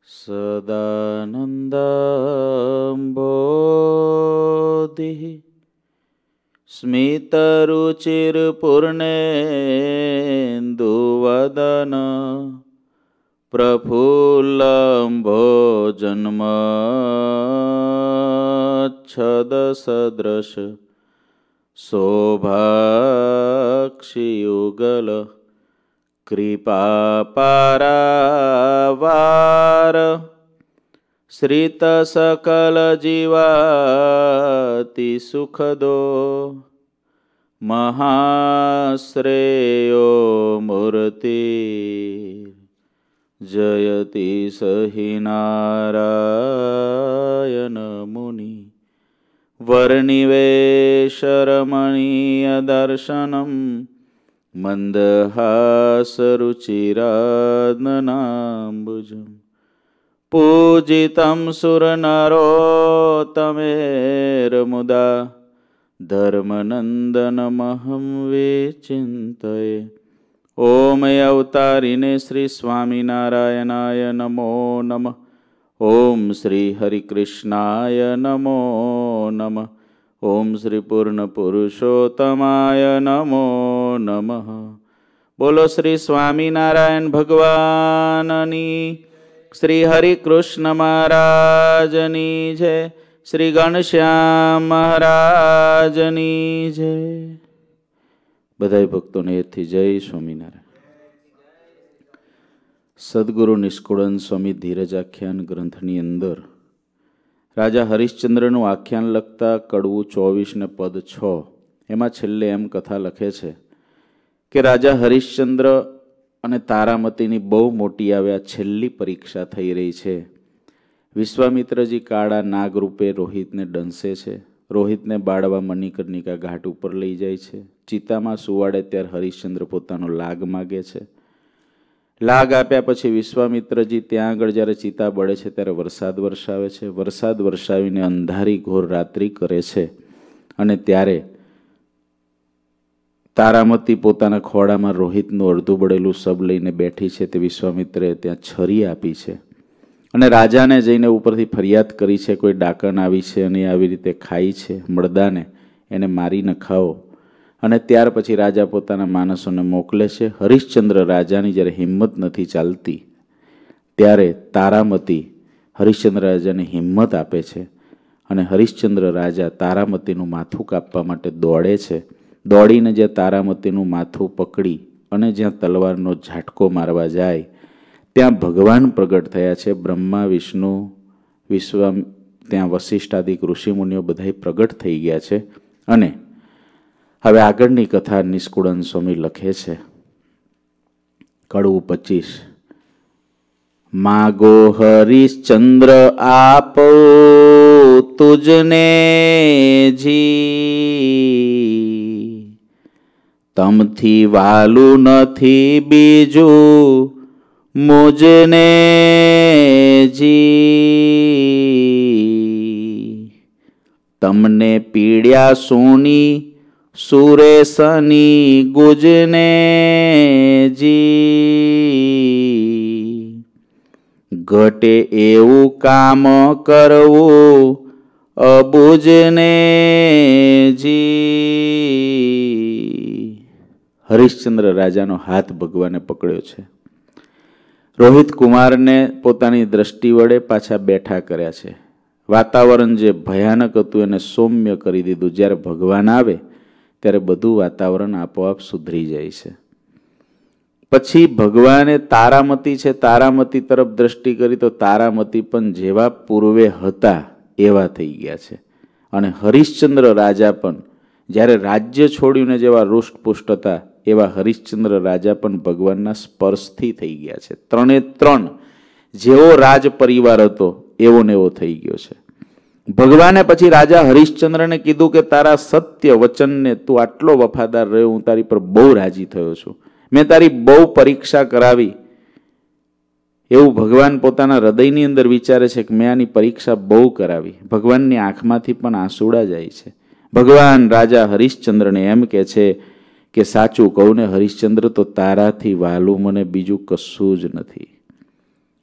સદાનંદાંબોધિ સ્મિતરુચિરપૂર્ણેન્દુવદન પ્રફુલ્લંભોજન્મચ્છદસદૃશ શોભાક્ષિયુગલ કૃપાપારાવાર શ્રિતસકલજીવાતિ સુખદો મહાશ્રેયો મૂર્તિ જયતિ સહિ નારાયણ મુનિ વર્ણિવેશરમણીય દર્શનમ મંદહાસરુચિરાનનાંબુજમ પૂજિતમ સુરનરોત્તમેર્મુદા ધર્મનંદનમહં વિચિંતયે. ઓમ અવતારિને શ્રી સ્વામિનારાયણાય નમો નમઃ. ઓમ શ્રી હરિકૃષ્ણાય નમો નમઃ. ઓમ શ્રી પૂર્ણ પુરુષોત્તમાય નમો નમઃ. બોલો શ્રી સ્વામિનારાયણ ભગવાનની, શ્રી હરિકૃષ્ણ મહારાજની જય, શ્રી ઘનશ્યામ મહારાજની જય. બધાય ભક્તોને એથી જય સ્વામિનારાયણ. સદગુરુ નિષ્કુળાનંદ સ્વામી ધીરજ આખ્યાન ગ્રંથની અંદર રાજા હરિશ્ચંદ્રનું આખ્યાન લખતા કડવું 24 ને પદ 6 એમાં છેલ્લે એમ કથા લખે છે કે રાજા હરિશ્ચંદ્ર અને તારામતીની બહુ મોટી આવ્યા છેલ્લી પરીક્ષા થઈ રહી છે. વિશ્વામિત્રજી કાળા નાગરૂપે રોહિતને દંશે છે. રોહિતને બાળવા મણિકર્ણિકા ઘાટ ઉપર લઈ જાય છે. ચિતામાં સુવાડે ત્યારે હરિશ્ચંદ્ર પોતાનો લાગ માગે છે. લાગ આપ્યા પછી વિશ્વામિત્રજી ત્યાં આગળ જ્યારે ચિતા બળે છે ત્યારે વરસાદ વરસાવે છે. વરસાદ વરસાવીને અંધારી ઘોર રાત્રિ કરે છે. અને ત્યારે તારામતી પોતાના ખોળામાં રોહિતનું અડધું બળેલું સબ લઈને બેઠી છે. તે વિશ્વામિત્રએ ત્યાં છરી આપી છે અને રાજાને જઈને ઉપરથી ફરિયાદ કરી છે કોઈ ડાકણ આવી છે અને આવી રીતે ખાઈ છે મળદાને, એને મારી નખાવો. અને ત્યાર પછી રાજા પોતાના માણસોને મોકલે છે. હરિશ્ચંદ્ર રાજાની જ્યારે હિંમત નથી ચાલતી ત્યારે તારામતી હરિશ્ચંદ્ર રાજાને હિંમત આપે છે અને હરિશ્ચંદ્ર રાજા તારામતીનું માથું કાપવા માટે દોડે છે. દોડીને જ્યાં તારામતીનું માથું પકડી અને જ્યાં તલવારનો ઝાટકો મારવા જાય ત્યાં ભગવાન પ્રગટ થયા છે. બ્રહ્મા, વિષ્ણુ, ત્યાં વશિષ્ઠાદિક ઋષિમુનિઓ બધા પ્રગટ થઈ ગયા છે. અને હવે આગળની કથા નિષ્કુળાનંદ સ્વામી લખે છે. કડવું 25. માગો હરિશ્ચંદ્ર આપો તુજને જી, તમથી વાલું નથી બીજું મુજને જી. તમને પીડ્યા સોની સુરેશની ગુજને જી, ઘટે એવું કામ કરવું અબુજને જી. હરિશ્ચંદ્ર રાજાનો હાથ ભગવાને પકડ્યો છે. રોહિત કુમારને પોતાની દ્રષ્ટિ વડે પાછા બેઠા કર્યા છે. વાતાવરણ જે ભયાનક હતું એને સૌમ્ય કરી દીધું. જ્યારે ભગવાન આવે ત્યારે બધું વાતાવરણ આપોઆપ સુધરી જાય છે. પછી ભગવાને તારામતી છે, તારામતી તરફ દ્રષ્ટિ કરી તો તારામતી પણ જેવા પૂર્વે હતા એવા થઈ ગયા છે. અને હરિશ્ચંદ્ર રાજા પણ જ્યારે રાજ્ય છોડ્યું ને જેવા રૂષ્ટપુષ્ટ હતા એવા હરિશ્ચંદ્ર રાજા પણ ભગવાનના સ્પર્શથી થઈ ગયા છે. 3 જેવો રાજ પરિવાર હતો એવો ને એવો થઈ ગયો છે. ભગવાને પછી રાજા હરિશ્ચંદ્રને કીધું કે તારા સત્ય વચનને તું આટલો વફાદાર રહ્યો, હું તારી પર બહુ રાજી થયો છું. મેં તારી બહુ પરીક્ષા કરાવી એવું ભગવાન પોતાના હૃદયની અંદર વિચારે છે કે મેં આની પરીક્ષા બહુ કરાવી. ભગવાનની આંખમાંથી પણ આંસુડા જાય છે. ભગવાન રાજા હરિશ્ચંદ્રને એમ કહે છે કે સાચું કહું ને હરિશ્ચંદ્ર, તો તારાથી વહાલું મને બીજું કશું જ નથી.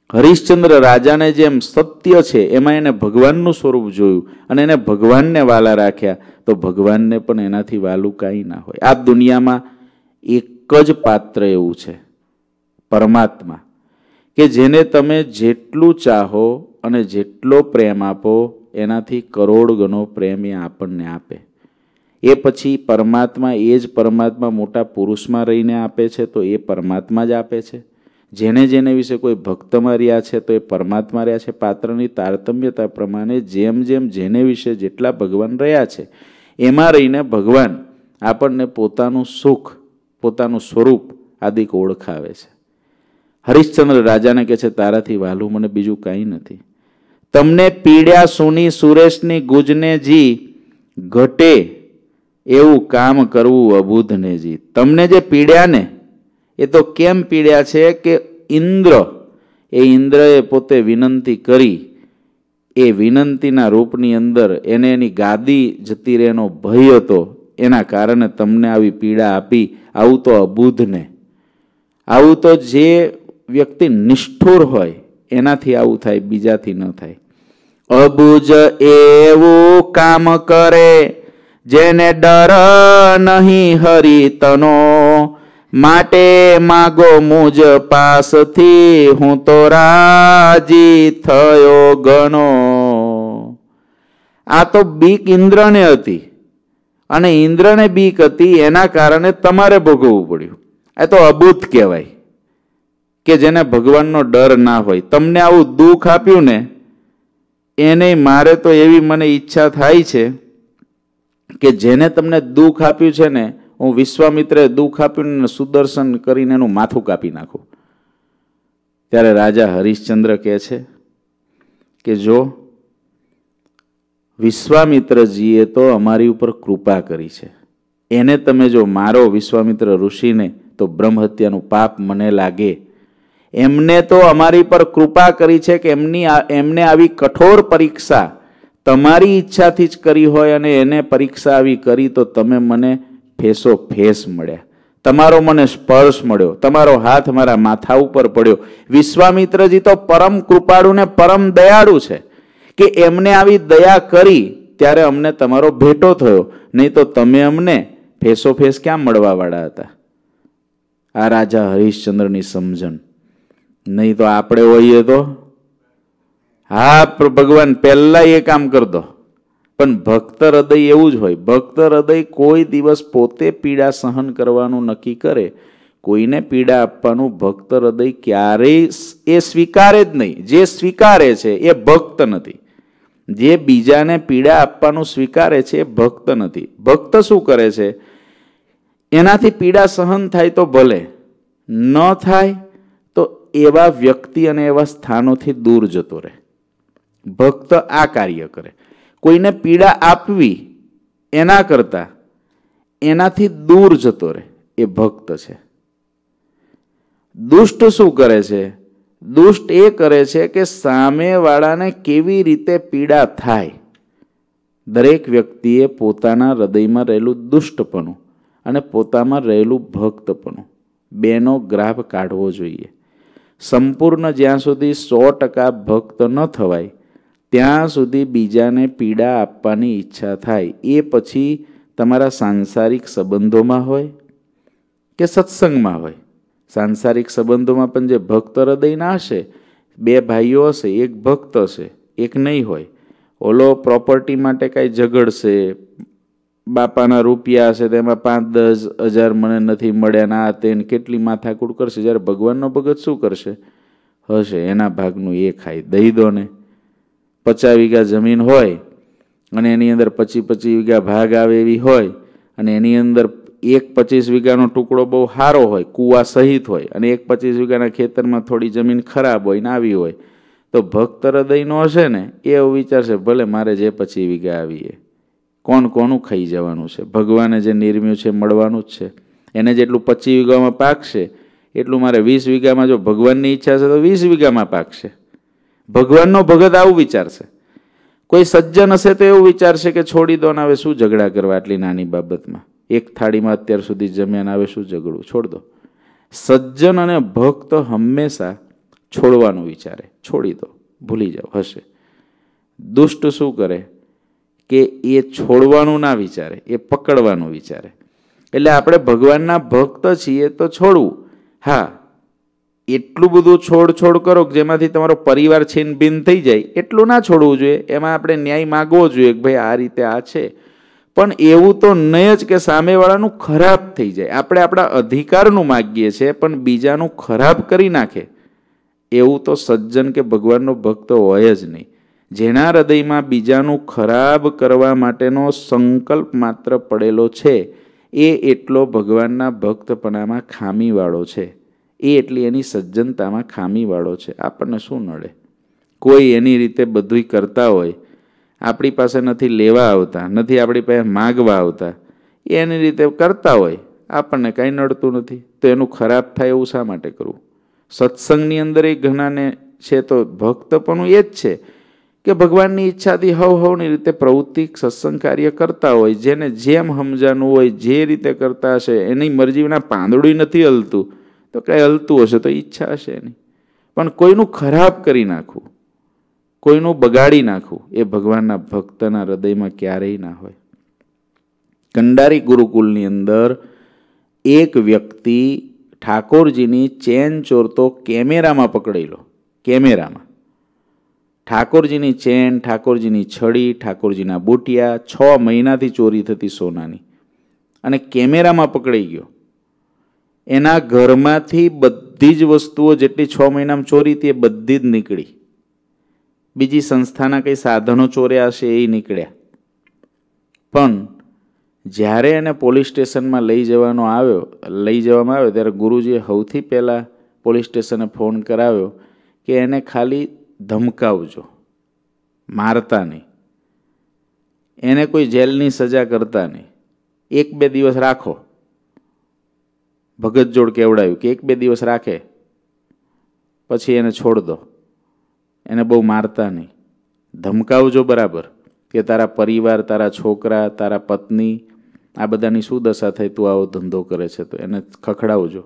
હરિશ્ચંદ્ર રાજાને જેમ સત્ય છે એમાં એને ભગવાનનું સ્વરૂપ જોયું અને એને ભગવાનને વાલા રાખ્યા, તો ભગવાનને પણ એનાથી વાલું કાંઈ ના હોય. આ દુનિયામાં એક જ પાત્ર એવું છે, પરમાત્મા, કે જેને તમે જેટલું ચાહો અને જેટલો પ્રેમ આપો એનાથી કરોડ ગણો પ્રેમ એ આપણને આપે. એ પછી પરમાત્મા, એ જ પરમાત્મા મોટા પુરુષમાં રહીને આપે છે તો એ પરમાત્મા જ આપે છે. જેને જેને વિશે કોઈ ભક્તમાં રહ્યા છે તો એ પરમાત્મા રહ્યા છે. પાત્રની તારતમ્યતા પ્રમાણે જેમ જેમ જેને વિશે જેટલા ભગવાન રહ્યા છે એમાં રહીને ભગવાન આપણને પોતાનું સુખ, પોતાનું સ્વરૂપ આદિક ઓળખાવે છે. હરિશ્ચંદ્ર રાજાને કહે છે, તારાથી વહાલું મને બીજું કાંઈ નથી. તમને પીડ્યા સુની સુરેશની ગુજને જી, ઘટે એવું કામ કરવું અબુધને જી. તમને જે પીડ્યા ને એ તો કેમ પીડ્યા છે કે ઇન્દ્રએ પોતે વિનંતી કરી, એ વિનંતીના રૂપની અંદર એને એની ગાદી જતી રહેનો ભય હતો, એના કારણે તમને આવી પીડા આપી. આવું તો અબુધને, આવું તો જે વ્યક્તિ નિષ્ઠુર હોય એનાથી આવું થાય, બીજાથી ન થાય. અબુજ એવું કામ કરે જેને ડર નહીં હરિતનો, માટે માગો મુજ પાસથી હું તો રાજી થયો ગણો. આ તો બીક ઇન્દ્રને હતી અને ઇન્દ્રને બીક હતી એના કારણે તમારે ભોગવવું પડ્યું. એ તો અબુધ કહેવાય કે જેને ભગવાનનો ડર ના હોય. તમને આવું દુઃખ આપ્યું ને એને મારે તો એવી મને ઈચ્છા થાય છે કે જેને તમને દુઃખ આપ્યું છે ને, હું વિશ્વામિત્રે દુઃખ આપ્યું ને સુદર્શન કરીને એનું માથું કાપી નાખું. ત્યારે રાજા હરિશ્ચંદ્ર કહે છે કે જો વિશ્વામિત્રજીએ તો અમારી ઉપર કૃપા કરી છે, એને તમે જો મારો વિશ્વામિત્ર ઋષિને તો બ્રહ્મ હત્યાનું પાપ મને લાગે. એમને તો અમારી પર કૃપા કરી છે કે એમને આવી કઠોર પરીક્ષા તમારી ઈચ્છાથી જ કરી હોય અને એને પરીક્ષા આવી કરી તો તમે મને ફેસો ફેસ મળ્યા, તમારો મને સ્પર્શ મળ્યો, તમારો હાથ મારા માથા ઉપર પડ્યો. વિશ્વામિત્રજી તો પરમ કૃપાળુ ને પરમ દયાળુ છે કે એમને આવી દયા કરી ત્યારે અમને તમારો ભેટો થયો, નહીં તો તમે અમને ફેસો ફેસ ક્યાં મળવા વાળા હતા. આ રાજા હરિશ્ચંદ્રની સમજણ. નહીં તો આપણે હોઈએ તો હા ભગવાન પહેલા એ કામ કરતો. પણ ભક્ત હૃદય એવું જ હોય. ભક્ત હૃદય કોઈ દિવસ પોતે પીડા સહન કરવાનું નક્કી કરે, કોઈને પીડા આપવાનું ભક્ત હૃદય ક્યારેય એ સ્વીકારે જ નહીં. જે સ્વીકારે છે એ ભક્ત નથી. જે બીજાને પીડા આપવાનું સ્વીકારે છે એ ભક્ત નથી. ભક્ત શું કરે છે, એનાથી પીડા સહન થાય તો ભલે, ન થાય તો એવા વ્યક્તિ અને એવા સ્થાનોથી દૂર જતો રહે. ભક્ત આ કાર્ય કરે. કોઈને પીડા આપવી એના કરતા એનાથી દૂર જતો રહે એ ભક્ત છે. દુષ્ટ શું કરે છે? દુષ્ટ એ કરે છે કે સામેવાળાને કેવી રીતે પીડા થાય. દરેક વ્યક્તિએ પોતાના હૃદયમાં રહેલું દુષ્ટપણું અને પોતામાં રહેલું ભક્તપણું બેનો ગ્રાફ કાઢવો જોઈએ. સંપૂર્ણ જ્યાં સુધી 100% ભક્ત ન થવાય ત્યાં સુધી બીજાને પીડા આપવાની ઈચ્છા થાય. એ પછી તમારા સાંસારિક સંબંધોમાં હોય કે સત્સંગમાં હોય. સાંસારિક સંબંધોમાં પણ જે ભક્ત હૃદયના હશે, 2 ભાઈઓ હશે, એક ભક્ત હશે, એક નહીં હોય. ઓલો પ્રોપર્ટી માટે કાંઈ ઝઘડશે, બાપાના રૂપિયા હશે તેમાં 5-10 હજાર મને નથી મળ્યા ના તેને કેટલી માથાકૂટ કરશે. જ્યારે ભગવાનનો ભગત શું કરશે? હશે એના ભાગનું એ ખાઈ દઈ દો ને. 50 વીઘા જમીન હોય અને એની અંદર 25 વીઘા ભાગ આવે એવી હોય અને એની અંદર એક 25 વીઘાનો ટુકડો બહુ સારો હોય, કૂવા સહિત હોય, અને એક 25 વીઘાના ખેતરમાં થોડી જમીન ખરાબ હોય ને આવી હોય, તો ભક્ત હૃદયનો હશે ને એ એવું વિચારશે ભલે મારે જે 25 વીઘા આવીએ, કોણ કોનું ખાઈ જવાનું છે? ભગવાને જે નિર્મ્યું છે મળવાનું જ છે. એને જેટલું 25 વીઘામાં પાકશે એટલું મારે 20 વીઘામાં, જો ભગવાનની ઈચ્છા છે તો 20 વીઘામાં પાકશે. ભગવાનનો ભગત આવું વિચારશે. કોઈ સજ્જન હશે તો એવું વિચારશે કે છોડી દો ને, હવે શું ઝઘડા કરવા આટલી નાની બાબતમાં, એક થાળીમાં અત્યાર સુધી જમ્યા, આવે શું ઝઘડું, છોડ દો. સજ્જન અને ભક્ત હંમેશા છોડવાનું વિચારે, છોડી દો, ભૂલી જાઓ, હશે. દુષ્ટ શું કરે કે એ છોડવાનું ના વિચારે, એ પકડવાનું વિચારે. એટલે આપણે ભગવાનના ભક્ત છીએ તો છોડવું. હા, એટલું બધું છોડ કરો કે જેમાંથી તમારો પરિવાર છીન ભીન થઈ જાય, એટલું ના છોડવું જોઈએ. એમાં આપણે ન્યાય માગવો જોઈએ કે ભાઈ આ રીતે આ છે. પણ એવું તો નહીં જ કે સામેવાળાનું ખરાબ થઈ જાય. આપણે આપણા અધિકારનું માગીએ છીએ પણ બીજાનું ખરાબ કરી નાખે, એવું તો સજ્જન કે ભગવાનનો ભક્ત હોય જ નહીં. જેના હૃદયમાં બીજાનું ખરાબ કરવા માટેનો સંકલ્પ માત્ર પડેલો છે, એ એટલો ભગવાનના ભક્તપણામાં ખામીવાળો છે, એ એટલી એની સજ્જનતામાં ખામીવાળો છે. આપણને શું નડે? કોઈ એની રીતે બધુંય કરતા હોય, આપણી પાસે નથી લેવા આવતા, નથી આપણી પાસે માગવા આવતા, એ એની રીતે કરતા હોય, આપણને કાંઈ નડતું નથી, તો એનું ખરાબ થાય એવું શા માટે કરવું? સત્સંગની અંદર એ ઘણાને છે તો ભક્તપણું એ જ છે કે ભગવાનની ઈચ્છાથી હવની રીતે પ્રવૃત્તિ સત્સંગ કાર્ય કરતા હોય, જેને જેમ સમજાનું હોય, જે રીતે કરતા હશે, એની મરજીના પાંદડું નથી હલતું, તો કાંઈ હલતું હશે તો ઈચ્છા હશે એની. પણ કોઈનું ખરાબ કરી નાખવું, કોઈનું બગાડી નાખવું, એ ભગવાનના ભક્તના હૃદયમાં ક્યારેય ના હોય. કંડારી ગુરુકુલની અંદર એક વ્યક્તિ ઠાકોરજીની ચેન ચોરતો કેમેરામાં પકડેલો. કેમેરામાં ઠાકોરજીની ચેન, ઠાકોરજીની છડી, ઠાકોરજીના બુટિયા 6 મહિનાથી ચોરી થતી સોનાની, અને કેમેરામાં પકડાઈ ગયો. એના ઘરમાંથી બધી જ વસ્તુઓ જેટલી 6 મહિનામાં ચોરી હતી એ બધી જ નીકળી. બીજી સંસ્થાના કંઈ સાધનો ચોર્યા હશે એ નીકળ્યા. પણ જ્યારે એને પોલીસ સ્ટેશનમાં લઈ જવામાં આવ્યો ત્યારે ગુરુજીએ સૌથી પહેલાં પોલીસ સ્ટેશને ફોન કરાવ્યો કે એને ખાલી ધમકાવજો, મારતા નહીં, એને કોઈ જેલની સજા કરતા નહીં, 1-2 દિવસ રાખો. ભગત જોડ કેવડાવ્યું કે 1-2 દિવસ રાખે પછી એને છોડ દો, એને બહુ મારતા નહીં, ધમકાવજો બરાબર કે તારા પરિવાર, તારા છોકરા, તારા પત્ની, આ બધાની શું દશા થઈ, તું આવો ધંધો કરે છે, તો એને ખખડાવજો.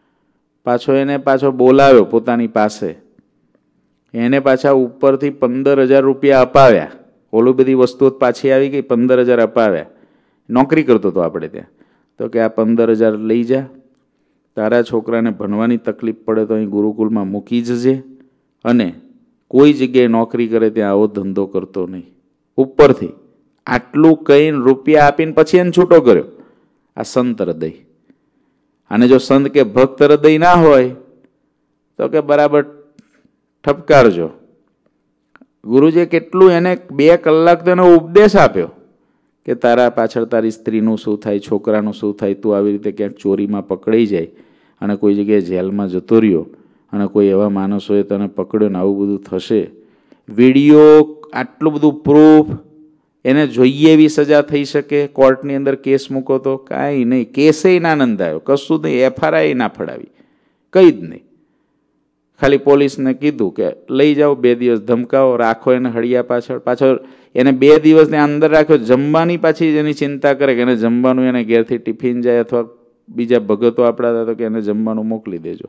પાછો બોલાવ્યો પોતાની પાસે, એને પાછા ઉપરથી 15,000 રૂપિયા અપાવ્યા. ઓલું બધી વસ્તુઓ પાછી આવી ગઈ, 15,000 અપાવ્યા. નોકરી કરતો હતો આપણે ત્યાં, તો કે આ 15,000 લઈ જા, તારા છોકરાને ભણવાની તકલીફ પડે તો અહીં ગુરુકુલમાં મૂકી જજે, અને કોઈ જગ્યાએ નોકરી કરે ત્યાં આવો ધંધો કરતો નહીં. ઉપરથી આટલું કહીને રૂપિયા આપીને પછી એને છૂટો કર્યો. આ સંત હૃદય. અને જો સંત કે ભક્ત હૃદય ના હોય તો કે બરાબર ઠપકારજો. ગુરુજીએ કેટલું એને 2 કલાક તો એનો ઉપદેશ આપ્યો કે તારા પાછળ તારી સ્ત્રીનું શું થાય, છોકરાનું શું થાય, તું આવી રીતે ક્યાંક ચોરીમાં પકડાઈ જાય અને કોઈ જગ્યાએ જેલમાં જતો રહ્યો અને કોઈ એવા માણસોએ તને પકડ્યો ને આવું બધું થશે, વિડીયો, આટલું બધું પ્રૂફ, એને જોઈએ એવી સજા થઈ શકે. કોર્ટની અંદર કેસ મૂકો તો કાંઈ નહીં, કેસે ના નોંધાયો, કશું નહીં, FRI ના ફડાવી, કંઈ જ નહીં. ખાલી પોલીસને કીધું કે લઈ જાઓ, 2 દિવસ ધમકાવો, રાખો એને હળિયા પાછળ એને 2 દિવસની અંદર રાખ્યો. જમવાની પાછી એની ચિંતા કરે કે એને જમવાનું, એને ઘેરથી ટિફિન જાય અથવા બીજા ભગતો આપણા હતા તો કે એને જમવાનું મોકલી દેજો.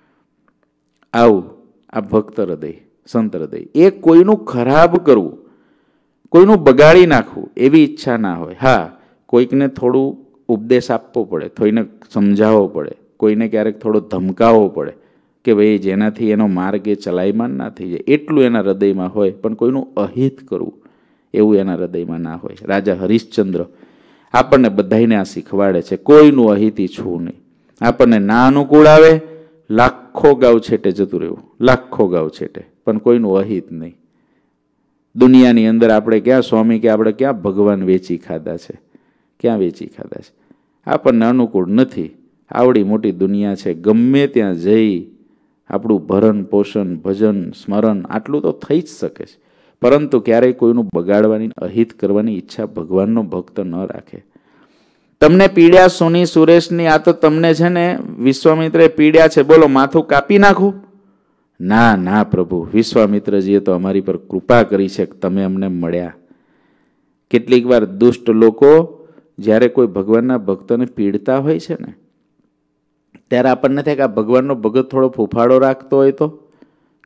આવું આ ભક્ત હૃદય, સંત હૃદય. એ કોઈનું ખરાબ કરવું, કોઈનું બગાડી નાખવું એવી ઈચ્છા ના હોય. હા, કોઈકને થોડું ઉપદેશ આપવો પડે, થોઈને સમજાવવો પડે, કોઈને ક્યારેક થોડો ધમકાવવો પડે કે ભાઈ જેનાથી એનો માર્ગ એ ચલાયમાન ના થઈ જાય, એટલું એના હૃદયમાં હોય. પણ કોઈનું અહિત કરવું એવું એના હૃદયમાં ના હોય. રાજા હરિશ્ચંદ્ર આપણને બધાને આ શીખવાડે છે, કોઈનું અહિત ઈચ્છવું નહીં. આપણને ના અનુકૂળ આવે, લાખો ગાવ છેટે જતું રહેવું, લાખો ગાવ છેટે, પણ કોઈનું અહિત નહીં. દુનિયાની અંદર આપણે ક્યાં સ્વામી કે આપણે ક્યાં ભગવાન વેચી ખાધા છે, ક્યાં વેચી ખાધા છે? આપણને અનુકૂળ નથી. આવડી મોટી દુનિયા છે, ગમે ત્યાં જઈ આપણું ભરણ પોષણ, ભજન, સ્મરણ આટલું તો થઈ જ શકે છે. પરંતુ ક્યારેય કોઈનું બગાડવાની, અહિત કરવાની ઈચ્છા ભગવાનનો ભક્ત ન રાખે. તમને પીડ્યા સોની સુરેશની, આ તો તમને છે ને વિશ્વામિત્રે પીડ્યા છે, બોલો માથું કાપી નાખું? ના ના પ્રભુ, વિશ્વામિત્રજીએ તો અમારી પર કૃપા કરી છે કે તમે અમને મળ્યા. કેટલીક વાર દુષ્ટ લોકો જ્યારે કોઈ ભગવાનના ભક્તોને પીડતા હોય છે ને, ત્યારે આપણને થાય કે આ ભગવાનનો ભગત થોડો ફૂફાડો રાખતો હોય તો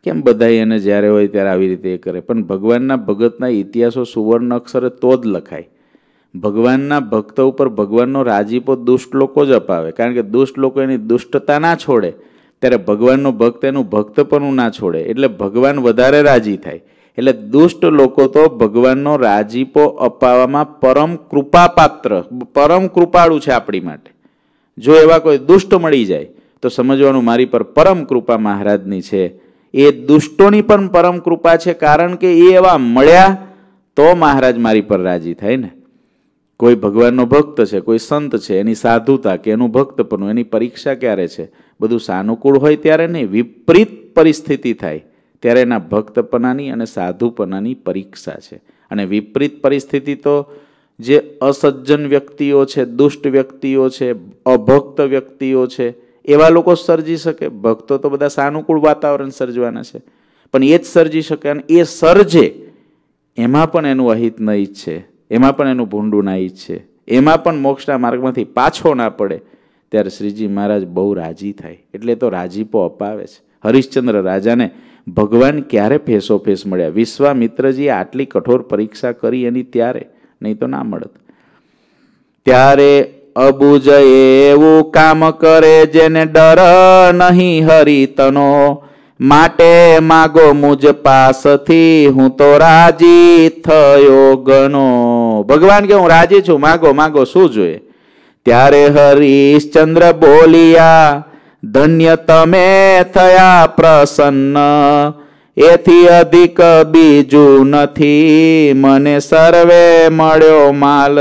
કેમ બધા એને જ્યારે હોય ત્યારે આવી રીતે એ કરે? પણ ભગવાનના ભગતના ઇતિહાસો સુવર્ણ અક્ષરે તો જ લખાય. ભગવાનના ભક્ત ઉપર ભગવાનનો રાજીપો દુષ્ટ લોકો જ અપાવે, કારણ કે દુષ્ટ લોકો એની દુષ્ટતા ના છોડે ત્યારે ભગવાનનો ભક્ત એનું ભક્તપણું ના છોડે, એટલે ભગવાન વધારે રાજી થાય. એટલે દુષ્ટ લોકો તો ભગવાનનો રાજીપો અપાવવામાં પરમ કૃપાપાત્ર, પરમ કૃપાળુ છે આપણી માટે. જો એવા કોઈ દુષ્ટ મળી જાય તો સમજવાનું મારી પર પરમ કૃપા મહારાજની છે. એ દુષ્ટોની પણ પરમ કૃપા છે, કારણ કે એ એવા મળ્યા તો મહારાજ મારી પર રાજી થાય ને. કોઈ ભગવાનનો ભક્ત છે, કોઈ સંત છે, એની સાધુતા કે એનું ભક્તપણું, એની પરીક્ષા ક્યારે છે? બધું સાનુકૂળ હોય ત્યારે નહીં, વિપરીત પરિસ્થિતિ થાય ત્યારે એના ભક્તપણાની અને સાધુપણાની પરીક્ષા છે. અને વિપરીત પરિસ્થિતિ તો જે અસજ્જન વ્યક્તિઓ છે, દુષ્ટ વ્યક્તિઓ છે, અભક્ત વ્યક્તિઓ છે, એવા લોકો સર્જી શકે. ભક્તો તો બધા સાનુકૂળ વાતાવરણ સર્જવાના છે, પણ એ જ સર્જી શકે. અને એ સર્જે એમાં પણ એનું અહિત ન ઈચ્છે, એમાં પણ એનું ભૂંડું ના ઈચ્છે, એમાં પણ મોક્ષના માર્ગમાંથી પાછો ના પડે, ત્યારે શ્રીજી મહારાજ બહુ રાજી થાય. એટલે તો રાજીપો અપાવે છે. હરિશ્ચંદ્ર રાજાને ભગવાન ક્યારે ફેસો ફેસ મળ્યા? વિશ્વામિત્રજીએ આટલી કઠોર પરીક્ષા કરી એની ત્યારે, નહીં તો ના મળત. ત્યારે અબુજ એવું કામ કરે જેને ડર નહીં હરિતનો, માટે માગો મુજ પાસથી હું તો રાજી થયો ગણો. ભગવાન કે હું રાજી છું, માગો માગો, શું જોઈએ? ત્યારે હરિશ્ચંદ્ર બોલિયા, ધન્ય તમે થયા પ્રસન્ન, એથી અધિક બીજું નથી, મને સર્વે મળ્યો માલ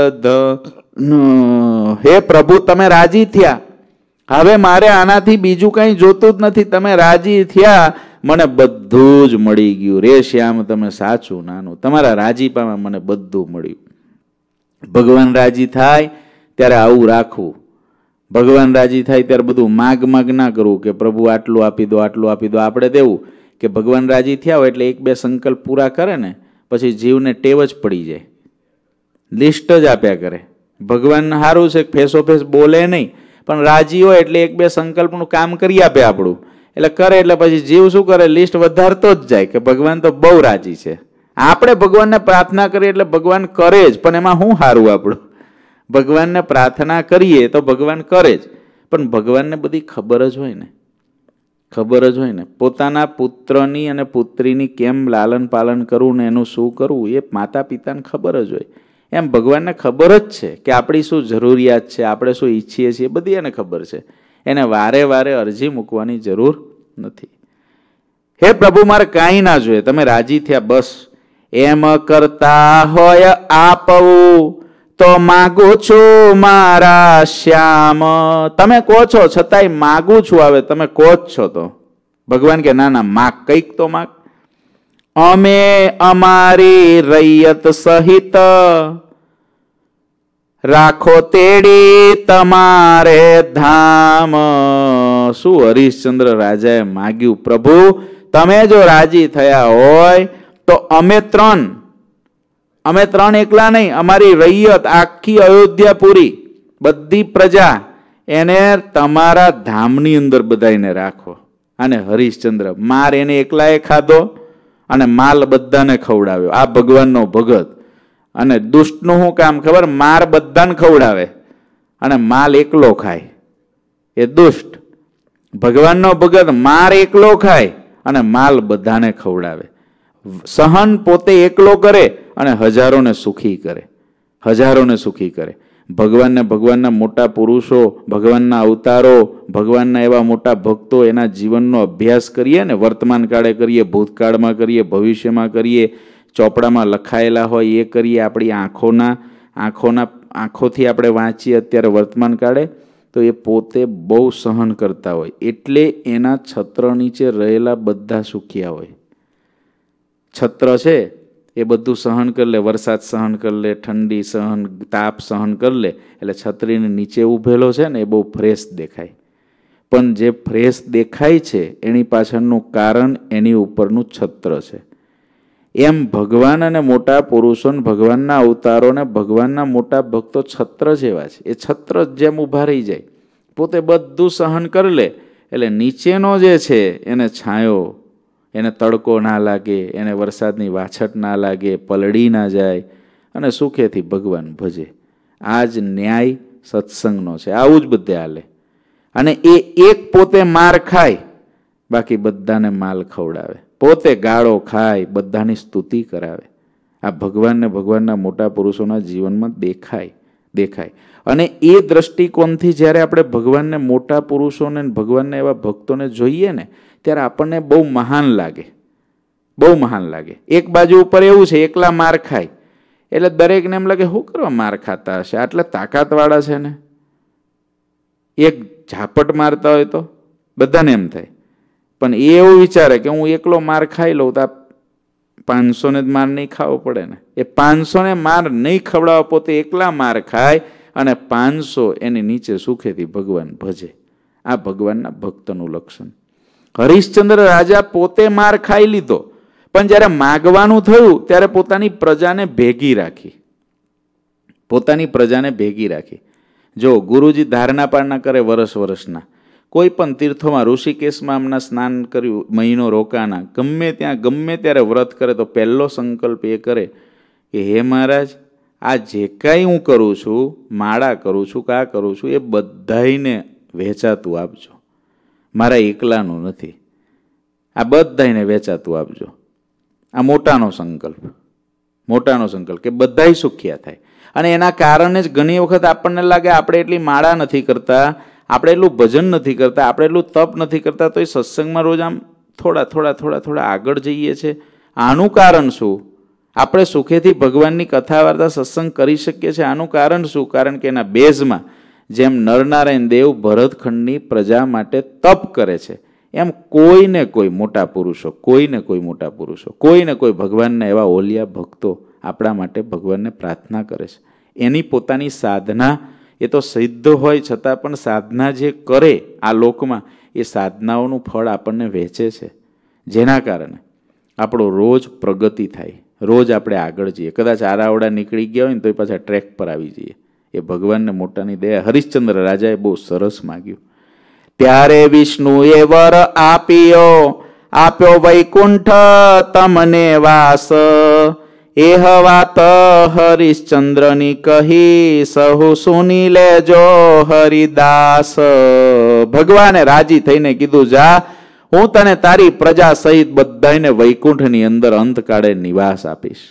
ધન. હે પ્રભુ, તમે રાજી થયા, હવે મારે આનાથી બીજું કંઈ જોતું જ નથી. તમે રાજી થયા, મને બધું જ મળી ગયું. રે શ્યામ, તમે સાચું નાનું, તમારા રાજીપામાં મને બધું મળ્યું. ભગવાન રાજી થાય ત્યારે આવું રાખવું. ભગવાન રાજી થાય ત્યારે બધું માગ માગ ના કરવું કે પ્રભુ આટલું આપી દો, આટલું આપી દો. આપણે દેવું કે ભગવાન રાજી થયા હોય એટલે એક બે સંકલ્પ પૂરા કરે ને પછી જીવને ટેવ જ પડી જાય, લિસ્ટ જ આપ્યા કરે. ભગવાન સારું છે, ફેસો ફેસ બોલે નહીં, પણ રાજી હોય એટલે એક બે સંકલ્પનું કામ કરી આપે આપણું, એટલે કરે. એટલે પછી જીવ શું કરે? લિસ્ટ વધારતો જ જાય કે ભગવાન તો બહુ રાજી છે. આપણે ભગવાનને પ્રાર્થના કરીએ એટલે ભગવાન કરે જ, પણ એમાં શું સારું આપણું? ભગવાનને પ્રાર્થના કરીએ તો ભગવાન કરે જ, પણ ભગવાનને બધી ખબર જ હોય ને, ખબર જ હોય ને. પોતાના પુત્રની અને પુત્રીની કેમ લાલન પાલન કરવું ને એનું શું કરવું એ માતા પિતાને ખબર જ હોય. એમ ભગવાનને ખબર જ છે કે આપણી શું જરૂરિયાત છે, આપણે શું ઈચ્છીએ છીએ, બધી એને ખબર છે. એને વારે વારે અરજી મૂકવાની જરૂર નથી. હે પ્રભુ, મારે કાંઈ ના જોઈએ, તમે રાજી થયા બસ. એમ કરતા હોય આપવું તો માગું છું મારા શ્યામ. તમે કહો છો છતાંય માગું છું. હવે તમે કહો જ છો તો ભગવાન કે ના ના, માગ, કંઈક તો માગ. અમે અમારી રૈયત સહિત રાખો તેડી તમારે ધામ. શું હરિશ્ચંદ્ર રાજાએ માગ્યું? પ્રભુ, તમે જો રાજી થયા હોય તો અમે ત્રણ એકલા નહીં, અમારી રૈયત આખી અયોધ્યાપુરી બધી પ્રજા એને તમારા ધામની અંદર બધાને રાખો. અને હરિશ્ચંદ્ર માર એને એકલાએ ખાધો અને માલ બધાને ખવડાવ્યો. આ ભગવાનનો ભગત. અને દુષ્ટનું શું કામ ખબર? માર બધાને ખવડાવે અને માલ એકલો ખાય. એ દુષ્ટ. ભગવાનનો ભગત માર એકલો ખાય અને માલ બધાને ખવડાવે. સહન પોતે એકલો કરે અને હજારોને સુખી કરે, હજારોને સુખી કરે. ભગવાનના મોટા પુરુષો, ભગવાનના અવતારો, ભગવાનના એવા મોટા ભક્તો, એના જીવનનો અભ્યાસ કરીએ ને, વર્તમાન કાળે કરીએ, ભૂતકાળમાં કરીએ, ભવિષ્યમાં કરીએ, ચોપડામાં લખાયેલા હોય એ કરીએ, આપણી આંખોથી આપણે વાંચીએ અત્યારે વર્તમાન કાળે, તો એ પોતે બહુ સહન કરતા હોય. એટલે એના છત્ર નીચે રહેલા બધા સુખિયા હોય. છત્ર છે એ બધું સહન કરી લે, વરસાદ સહન કરી લે, ઠંડી સહન, તાપ સહન કરી લે, એટલે છત્રીને નીચે ઊભેલો છે ને એ બહુ ફ્રેશ દેખાય. પણ જે ફ્રેશ દેખાય છે એની પાછળનું કારણ એની ઉપરનું છત્ર છે. એમ ભગવાન અને મોટા પુરુષો, ભગવાનના અવતારો ને ભગવાનના મોટા ભક્તો છત્ર જેવા છે. એ છત્ર જેમ ઊભા રહી જાય, પોતે બધું સહન કરી લે, એટલે નીચેનો જે છે એને છાંયો, એને તડકો ના લાગે, એને વરસાદની વાછટ ના લાગે, પલળી ના જાય અને સુખેથી ભગવાન ભજે. આ જ ન્યાય સત્સંગનો છે. આવું જ બધે હાલે. અને એ એક પોતે માર ખાય, બાકી બધાને માલ ખવડાવે, પોતે ગાળો ખાય, બધાની સ્તુતિ કરાવે. આ ભગવાનને ભગવાનના મોટા પુરુષોના જીવનમાં દેખાય. અને એ દ્રષ્ટિકોણથી જ્યારે આપણે ભગવાનને મોટા પુરુષોને ભગવાનને એવા ભક્તોને જોઈએ ને ત્યારે આપણને બહુ મહાન લાગે, બહુ મહાન લાગે. એક બાજુ ઉપર એવું છે એકલા માર ખાય એટલે દરેકને એમ લાગે શું કરવા માર ખાતા હશે, આટલા તાકાતવાળા છે ને. એક ઝાપટ મારતા હોય તો બધાને એમ થાય, પણ એ એવું વિચારે કે હું એકલો માર ખાઈ લઉં તો 500 જ માર નહીં ખાવો પડે ને. એ 500 માર નહીં ખવડાવવા પોતે એકલા માર ખાય અને 500 એની નીચે સુખેથી ભગવાન ભજે. આ ભગવાનના ભક્તનું લક્ષણ. હરિશ્ચંદ્ર રાજા પોતે માર ખાઈ લીધો, પણ જ્યારે માગવાનું થયું ત્યારે પોતાની પ્રજાને ભેગી રાખી. જો ગુરુજી ધારણા પાળના કરે વર્ષના, કોઈ પણ તીર્થોમાં ઋષિકેશમાં હમણાં સ્નાન કર્યું, મહિનો રોકાણા, ગમે ત્યાં ગમે ત્યારે વ્રત કરે તો પહેલો સંકલ્પ એ કરે કે હે મહારાજ, આ જે કાંઈ હું કરું છું, માળા કરું છું, કા કરું છું, એ બધાઈને વહેંચાતું આપજો, મારા એકલાનું નથી, આ બધાઈને વહેંચાતું આપજો. આ મોટાનો સંકલ્પ કે બધાય સુખિયા થાય. અને એના કારણે જ ઘણી વખત આપણને લાગે આપણે એટલી માળા નથી કરતા, આપણે એટલું ભજન નથી કરતા, આપણે એટલું તપ નથી કરતા, તો એ સત્સંગમાં રોજ આમ થોડા આગળ જઈએ છે. આનું કારણ શું? આપણે સુખેથી ભગવાનની કથા વાર્તા સત્સંગ કરી શકીએ છીએ. આનું કારણ શું? કારણ કે એના બેઝમાં જેમ નરનારાયણ દેવ ભરતખંડની પ્રજા માટે તપ કરે છે, એમ કોઈને કોઈ મોટા પુરુષો, કોઈને કોઈ ભગવાનના એવા ઓલિયા ભક્તો આપણા માટે ભગવાનને પ્રાર્થના કરે છે. એની પોતાની સાધના એ તો સિદ્ધ હોય છતાં પણ સાધના જે કરે આ લોકમાં, એ સાધનાઓનું ફળ આપણને વહેંચે છે, જેના કારણે આપણો રોજ પ્રગતિ થાય, રોજ આપણે આગળ જઈએ. કદાચ આરાવડા નીકળી ગયા હોય ને તો પાછા ટ્રેક પર આવી જઈએ. એ ભગવાનને મોટાની દયા. હરિશ્ચંદ્ર રાજાએ બહુ સરસ માગ્યું. ત્યારે વિષ્ણુએ વર આપ્યો વૈકુંઠ તમને વાસ, એહ વાત હરિશ્ચંદ્રની કહી સહુ સુની લેજો હરિદાસ. ભગવાને રાજી થઈને કીધું, જા, હું તને તારી પ્રજા સહિત બધાને વૈકુંઠની અંદર અંતકાળે નિવાસ આપીશ.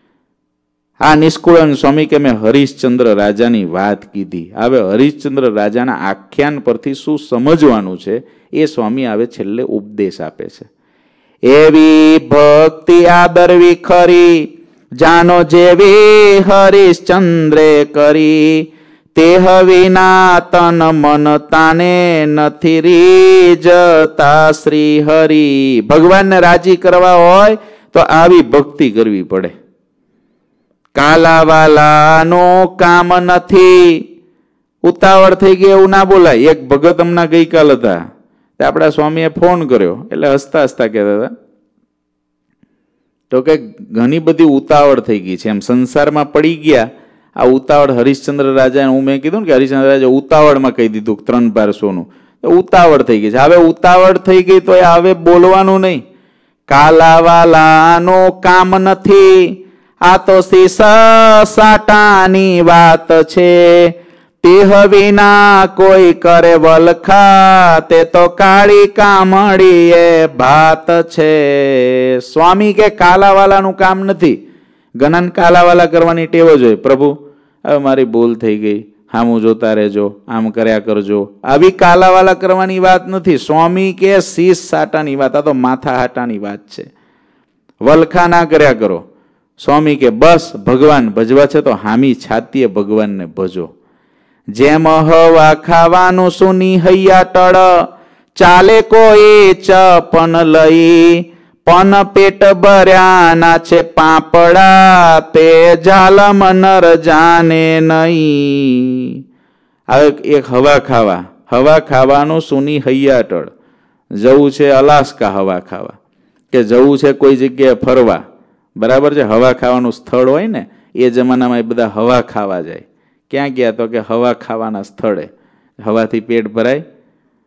આ નિષ્કુળન સ્વામી કે મેં હરિશ્ચંદ્ર રાજાની વાત કીધી. હવે હરિશ્ચંદ્ર રાજાના આખ્યાન પરથી શું સમજવાનું છે એ સ્વામી હવે છેલ્લે ઉપદેશ આપે છે. એવી ભક્તિ આદરવી ખરી, જાનો જેવી હરિશ્ચંદ્રે કરી, તેહ વિના તન મન તાને નથી રીજતા શ્રી હરિ. ભગવાનને રાજી કરવા હોય તો આવી ભક્તિ કરવી પડે. કાલાવાલાનું કામ નથી, ઉતાવળ થઈ ગઈ એવું ના બોલાય. એક ભગત હમણાં ગઈકાલ હતા, આપણા સ્વામીએ ફોન કર્યો એટલે હસતા કહેતા હતા તો કે ઘણી બધી ઉતાવળ થઈ ગઈ છે, એમ સંસારમાં પડી ગયા. આ ઉતાવળ હરિશ્ચંદ્ર રાજાને હું મેં કીધું ને કે હરિશ્ચંદ્ર રાજા ઉતાવળમાં કહી દીધું 3-12 સોનું, ઉતાવળ થઈ ગઈ છે. હવે ઉતાવળ થઈ ગઈ તો હવે બોલવાનું નહીં. કાલાવાલાનું કામ નથી, આ તો શીશ સાટાની વાત છે, તેહ વિના કોઈ કરે વલખા, તે તો કાળી કામડી એ ભાત છે. સ્વામી કે કાલાવાલાનું કામ નથી. ઘણાને કાલાવાલા કરવાની ટેવ જ હોય. પ્રભુ હવે મારી ભૂલ થઈ ગઈ, હામું જોતા રહેજો, આમ કર્યા કરજો. આવી કાલાવાલા કરવાની વાત નથી. સ્વામી કે શીશ સાટાની વાત, આ તો માથા હાટાની વાત છે. વલખા ના કર્યા કરો. સ્વામી કે બસ ભગવાન ભજવા છે તો હામી છાતીએ ભગવાનને ભજો. જેમ હવા ખાવાનું સુની હૈયા ટળ, ચાલે કોઈ ચપન લઈ, પન પેટ ભર્યાના છે પાપડા, તે જાલમ નર જાને નહીં. હવે એક હવા ખાવાનું સુની હૈયા ટળ. જવું છે અલાસ્કા હવા ખાવા, કે જવું છે કોઈ જગ્યાએ ફરવા, બરાબર છે. હવા ખાવાનું સ્થળ હોય ને, એ જમાનામાં એ બધા હવા ખાવા જાય. ક્યાં ગયા? તો કે હવા ખાવાના સ્થળે. હવાથી પેટ ભરાય?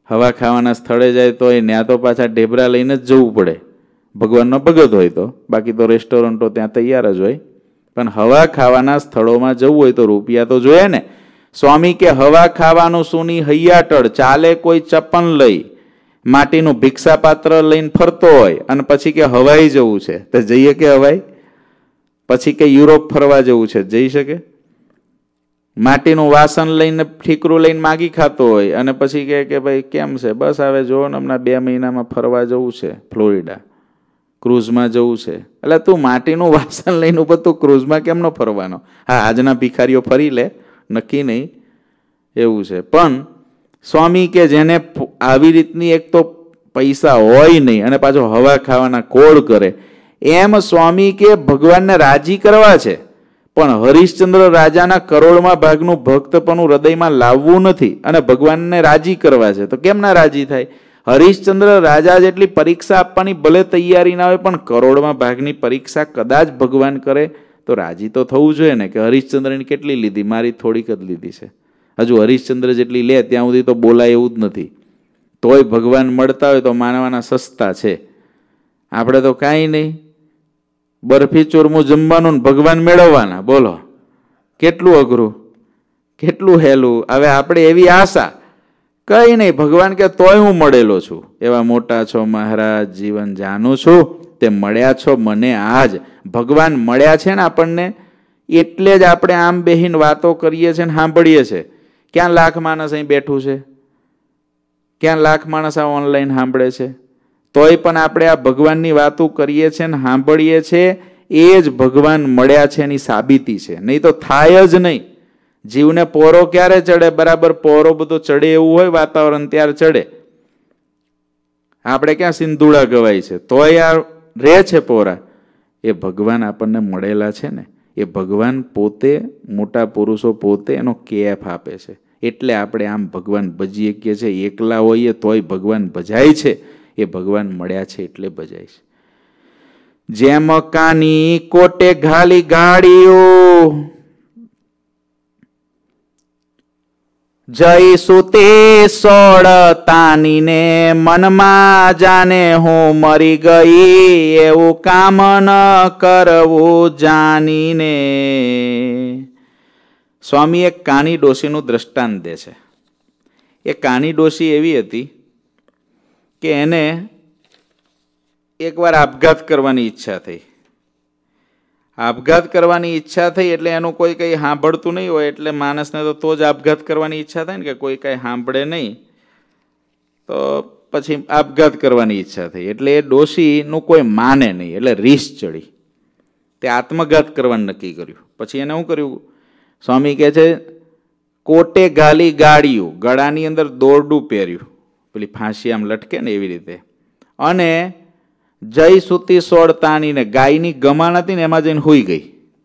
હવા ખાવાના સ્થળે જાય તો ત્યાં તો પાછા ઢેબરા લઈને જ જવું પડે, ભગવાનનો ભગત હોય તો. બાકી તો રેસ્ટોરન્ટો ત્યાં તૈયાર જ હોય. પણ હવા ખાવાના સ્થળોમાં જવું હોય તો રૂપિયા તો જોઈએ ને. સ્વામી કે હવા ખાવાનું સુની હૈયાટળ, ચાલે કોઈ ચપ્પન લઈ, માટીનું ભિક્ષાપાત્ર લઈને ફરતો હોય અને પછી કે હવાઈ જવું છે તો જઈએ કે હવાઈ? પછી કે યુરોપ ફરવા જવું છે, જઈ શકે? માટીનું વાસણ લઈને ઠીકરું લઈને માગી ખાતો હોય અને પછી કે ભાઈ કેમ છે? બસ હવે જો ને હમણાં 2 મહિનામાં ફરવા જવું છે, ફ્લોરિડા ક્રૂઝમાં જવું છે. એટલે તું માટીનું વાસણ લઈને બધું ક્રૂઝમાં કેમ ન ફરવાનો? હા, આજના ભિખારીઓ ફરી લે, નક્કી નહીં, એવું છે. પણ સ્વામી કે જેને આવી રીતની એક તો પૈસા હોય નહીં અને પાછો હવા ખાવાના કોળ કરે, એમ સ્વામી કે ભગવાનને રાજી કરવા છે. પણ હરિશ્ચંદ્ર રાજાના કરોડમાં ભાગનું ભક્તપણું હૃદયમાં લાવવું નથી અને ભગવાનને રાજી કરવા છે. તો કેમ ના રાજી થાય? હરિશ્ચંદ્ર રાજા જેટલી પરીક્ષા આપવાની ભલે તૈયારી ના હોય, પણ કરોડમાં ભાગની પરીક્ષા કદાચ ભગવાન કરે તો રાજી તો થવું જોઈએ ને. કે હરિશ્ચંદ્રની કેટલી લીધી? મારી થોડીક જ લીધી છે. હજુ હરિશ્ચંદ્ર જેટલી લે ત્યાં સુધી તો બોલાય એવું જ નથી. તોય ભગવાન મળતા હોય તો માનવાના સસ્તા છે. આપણે તો કાંઈ નહીં, બરફી ચોરમું જમવાનું ને ભગવાન મેળવવાના. બોલો કેટલું અઘરું, કેટલું હેલું. હવે આપણે એવી આશા, કઈ નહીં, ભગવાન કે તોય હું મળેલો છું. એવા મોટા છો મહારાજ, જીવન જાણું છું, તે મળ્યા છો મને આજ. ભગવાન મળ્યા છે ને આપણને, એટલે જ આપણે આમ બેહીને વાતો કરીએ છીએ ને સાંભળીએ છીએ. ક્યાં લાખ માણસ અહીં બેઠું છે, ક્યાં લાખ માણસ આ ઓનલાઈન સાંભળે છે, તોય પણ આપણે આ ભગવાનની વાતો કરીએ છીએ ને સાંભળીએ છીએ. એ જ ભગવાન મળ્યા છે એની સાબિતી છે. નહીં તો થાય જ નહીં. જીવને પોરો ક્યારે ચડે? બરાબર પોરો બધો ચડે એવું હોય વાતાવરણ ત્યારે ચડે. આપણે ક્યાં સિંધુડા ગવાય છે, તોય આ રે છે પોરા. એ ભગવાન આપણને મળેલા છે ને, એ ભગવાન પોતે, મોટા પુરુષો પોતે એનો કેફ આપે છે. એટલે આપણે આમ ભગવાન ભજીએ કે છે. એકલા હોઈએ તોય ભગવાન ભજાય છે. એ ભગવાન મળ્યા છે એટલે ભજાય છે. જેમ કાની કોટે ઘાલી ગાડીઓ, જઈશું તે સોળ તાનીને, મનમાં જાને હું મરી ગઈ, એવું કામ ન કરવું જાનીને. સ્વામી એક કાની ડોશીનું દ્રષ્ટાંત દે છે. એ કાની ડોશી એવી હતી કે એને એકવાર આપઘાત કરવાની ઈચ્છા થઈ. આપઘાત કરવાની ઈચ્છા થઈ એટલે એનું કોઈ કંઈ સાંભળતું નહીં હોય, એટલે માણસને તો જ આપઘાત કરવાની ઈચ્છા થાય ને, કે કોઈ કંઈ સાંભળે નહીં તો પછી આપઘાત કરવાની ઈચ્છા થઈ. એટલે એ ડોશીનું કોઈ માને નહીં, એટલે રીસ ચડી, તે આત્મઘાત કરવાનું નક્કી કર્યું. પછી એને શું કર્યું? સ્વામી કહે છે, કોટે ગાલી ગાળ્યું, ગળાની અંદર દોરડું પહેર્યું, પેલી ફાંસી આમ લટકે ને એવી રીતે, અને જય સુતી સોળ તાણીને, ગાયની ગમાણ હતી ને એમાં જઈને હુઈ ગઈ.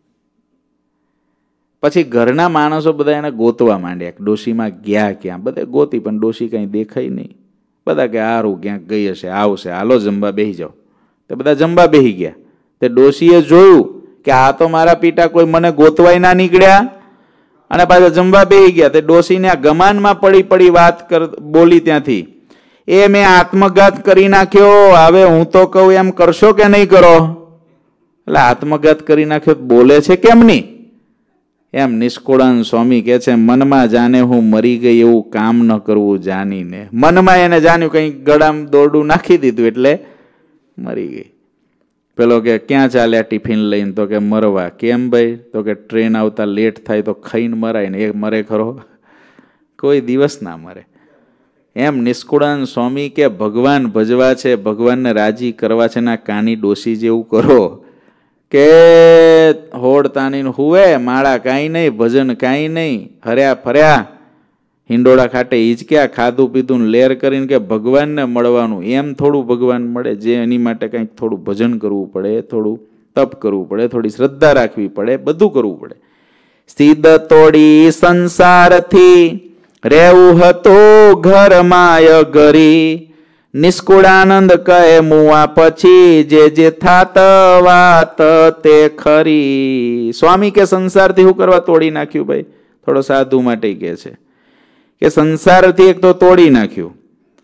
પછી ઘરના માણસો બધા એને ગોતવા માંડ્યા, ડોશીમાં ગયા ક્યાં? બધે ગોતી પણ ડોશી કઈ દેખાય નહીં. બધા કે હારું ક્યાંક ગઈ હશે, આવશે, હાલો જમવા બેસી જાઓ. તે બધા જમવા બેસી ગયા. તે ડોશીએ જોયું કે આ તો મારા પિતા કોઈ મને ગોતવાય ના નીકળ્યા અને પાછા જમવા બેસી ગયા. તે ડોશીને આ ગમાનમાં પડી પડી વાત બોલી ત્યાંથી, એ મેં આત્મઘાત કરી નાખ્યો, હવે હું તો કહું એમ કરશો કે નહીં કરો? એટલે આત્મઘાત કરી નાખ્યો બોલે છે કેમ નહીં? એમ નિષ્કુળાનંદ સ્વામી કહે છે, મનમાં જાને હું મરી ગઈ, એવું કામ ન કરવું જાનીને. મનમાં એને જાણ્યું કંઈ ગળામાં દોરડું નાખી દીધું એટલે મરી ગઈ. પેલો કે ક્યાં ચાલ્યા ટિફિન લઈને? તો કે મરવા. કેમ ભાઈ? તો કે ટ્રેન આવતા લેટ થાય તો ખાઈને મરાય ને. એ મરે ખરો? કોઈ દિવસ ના મરે. એમ નિષ્કુળાનંદ સ્વામી કે ભગવાન ભજવા છે, ભગવાનને રાજી કરવા છે ને કાની ડોશી જેવું કરો કે હોડ તાણીને હુવે, માળા કાંઈ નહીં, ભજન કાંઈ નહીં, હર્યા ફર્યા હિંડોળા ખાટે હિંચક્યા, ખાધું પીધું લેર કરીને કે ભગવાનને મળવાનું. એમ થોડું ભગવાન મળે? જે એની માટે કંઈક થોડું ભજન કરવું પડે, થોડું તપ કરવું પડે, થોડી શ્રદ્ધા રાખવી પડે, બધું કરવું પડે. સીધ તોડી સંસારથી રેવું હતું ઘરમાય ઘરી, નિષ્કુળાનંદ કહે મુઆ પછી જે થાત વાત તે ખરી. સ્વામી કે સંસારથી શું કરવા તોડી નાખ્યું ભાઈ? થોડો સાધુ માટે કહે છે કે સંસારથી એક તો તોડી નાખ્યું,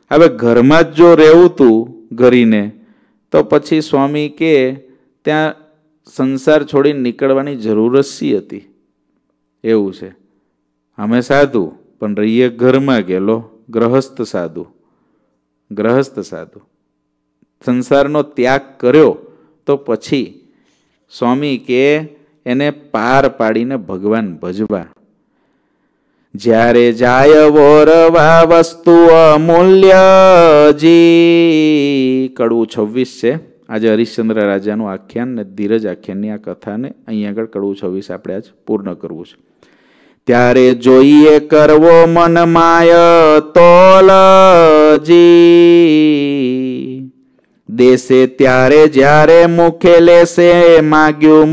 હવે ઘરમાં જ જો રહેવું તું ઘરીને તો પછી સ્વામી કે ત્યાં સંસાર છોડીને નીકળવાની જરૂર જ શી હતી? એવું છે. અમે સાધુ પણ રહીએ ઘરમાં ગયેલો ગ્રહસ્થ સાધુ. ગ્રહસ્થ સાધુ સંસારનો ત્યાગ કર્યો તો પછી સ્વામી કે એને પાર પાડીને ભગવાન ભજવા. જ્યારે જાય વોરવા વસ્તુ અમૂલ્યજી. કડવું 26 છે. આજે હરિશ્ચંદ્ર રાજાનું આખ્યાન ને ધીરજ આખ્યાનની આ કથાને અહીં આગળ કડવું 26 આપણે આજ પૂર્ણ કરવું છે. ત્યારે જોઈએ કરવો મન માય તોલજી. દેશે ત્યારે જ્યારે મુખે લેશે માગ્યું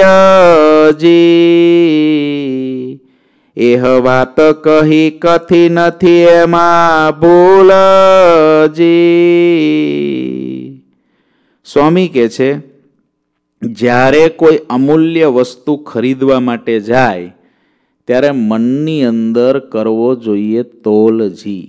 મૂલ્યજી. એહ વાત કહી કથી નથી એમાં ભૂલજી. સ્વામી કે છે જ્યારે કોઈ અમૂલ્ય વસ્તુ ખરીદવા માટે જાય ત્યારે મનની અંદર કરવો જોઈએ તોલજી.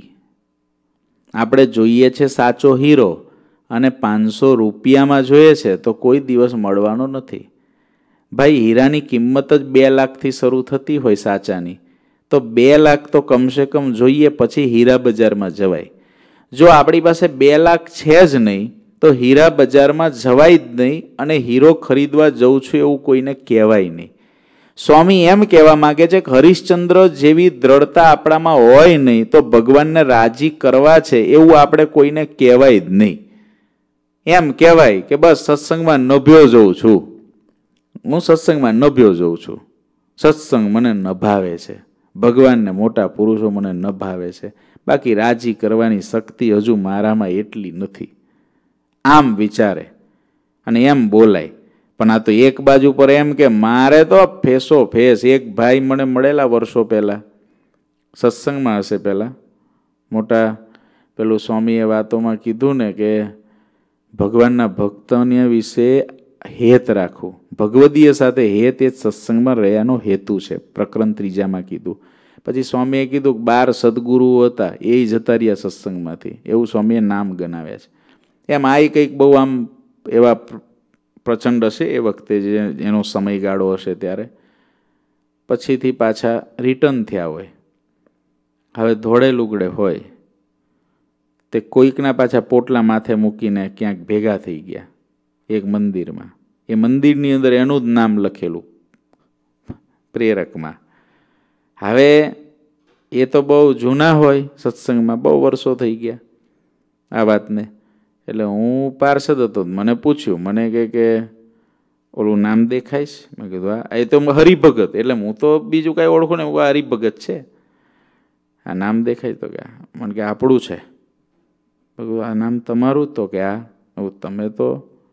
આપણે જોઈએ છે સાચો હીરો અને 500 રૂપિયામાં જોઈએ છે તો કોઈ દિવસ મળવાનો નથી. ભાઈ હીરાની કિંમત જ 2 લાખથી શરૂ થતી હોય સાચાની, તો 2 લાખ તો કમસે કમ જોઈએ પછી હીરા બજારમાં જવાય. જો આપણી પાસે 2 લાખ છે જ નહીં તો હીરા બજારમાં જવાય જ નહીં અને હીરો ખરીદવા જઉં છું એવું કોઈને કહેવાય નહીં. સ્વામી એમ કહેવા માંગે છે કે હરિશ્ચંદ્ર જેવી દ્રઢતા આપણામાં હોય નહીં તો ભગવાનને રાજી કરવા છે એવું આપણે કોઈને કહેવાય જ નહીં. એમ કહેવાય કે બસ સત્સંગમાં નભ્યો જઉં છું, હું સત્સંગમાં નભ્યો જઉં છું, સત્સંગ મને નભાવે છે, ભગવાનને મોટા પુરુષો મને નભાવે છે, બાકી રાજી કરવાની શક્તિ હજુ મારામાં એટલી નથી. આમ વિચારે અને એમ બોલાય. પણ આ તો એક બાજુ પર એમ કે મારે તો ફેસો ફેસ. એક ભાઈ મને મળેલા વર્ષો પહેલાં સત્સંગમાં હશે, પહેલાં મોટા પેલું સ્વામીએ વાતોમાં કીધું ને કે ભગવાનના ભક્તોને વિશે હેત રાખવું, ભગવદીય સાથે હેત એ સત્સંગમાં રહ્યાનો હેતુ છે. પ્રકરણ 3 કીધું. પછી સ્વામીએ કીધું 12 સદગુરુઓ હતા એ જતા રહ્યા સત્સંગમાંથી, એવું સ્વામીએ નામ ગણાવ્યા છે. એમ આ કંઈક બહુ આમ એવા પ્રચંડ હશે એ વખતે જે એનો સમયગાળો હશે ત્યારે પછીથી પાછા રિટર્ન થયા હોય. હવે ધોળે લુગડે હોય તે કોઈકના પાછા પોટલા માથે મૂકીને ક્યાંક ભેગા થઈ ગયા એક મંદિરમાં. એ મંદિરની અંદર એનું જ નામ લખેલું પ્રેરકમાં. હવે એ તો બહુ જૂના હોય સત્સંગમાં, બહુ વર્ષો થઈ ગયા આ વાતને. એટલે હું પાર્ષદ હતો, મને પૂછ્યું, મને કે ઓલું નામ દેખાઈશ? મેં કીધું હા. એ તો હરિભગત, એટલે હું તો બીજું કાંઈ ઓળખું ને, આ હરિભગત છે, આ નામ દેખાય? તો કે મને કે આપણું છે. આ નામ તમારું? તો કે આ તમે તો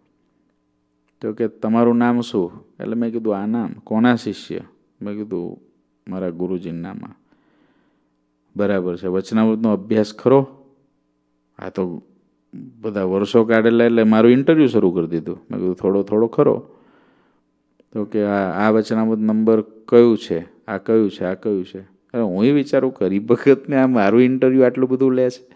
કે તમારું નામ શું? એટલે મેં કીધું આ નામ. કોના શિષ્ય? મેં કીધું મારા ગુરુજીના નામ. બરાબર છે. વચનામૃતનો અભ્યાસ ખરો? આ તો બધા વર્ષો કાઢેલા એટલે મારું ઇન્ટરવ્યૂ શરૂ કરી દીધું. મેં કીધું થોડો થોડો ખરો. તો કે આ વચનામૃત નંબર કયું છે, આ કયું છે, આ કયું છે? અરે હું વિચારું કે હરિભગતને આ મારું ઇન્ટરવ્યૂ આટલું બધું લે છે.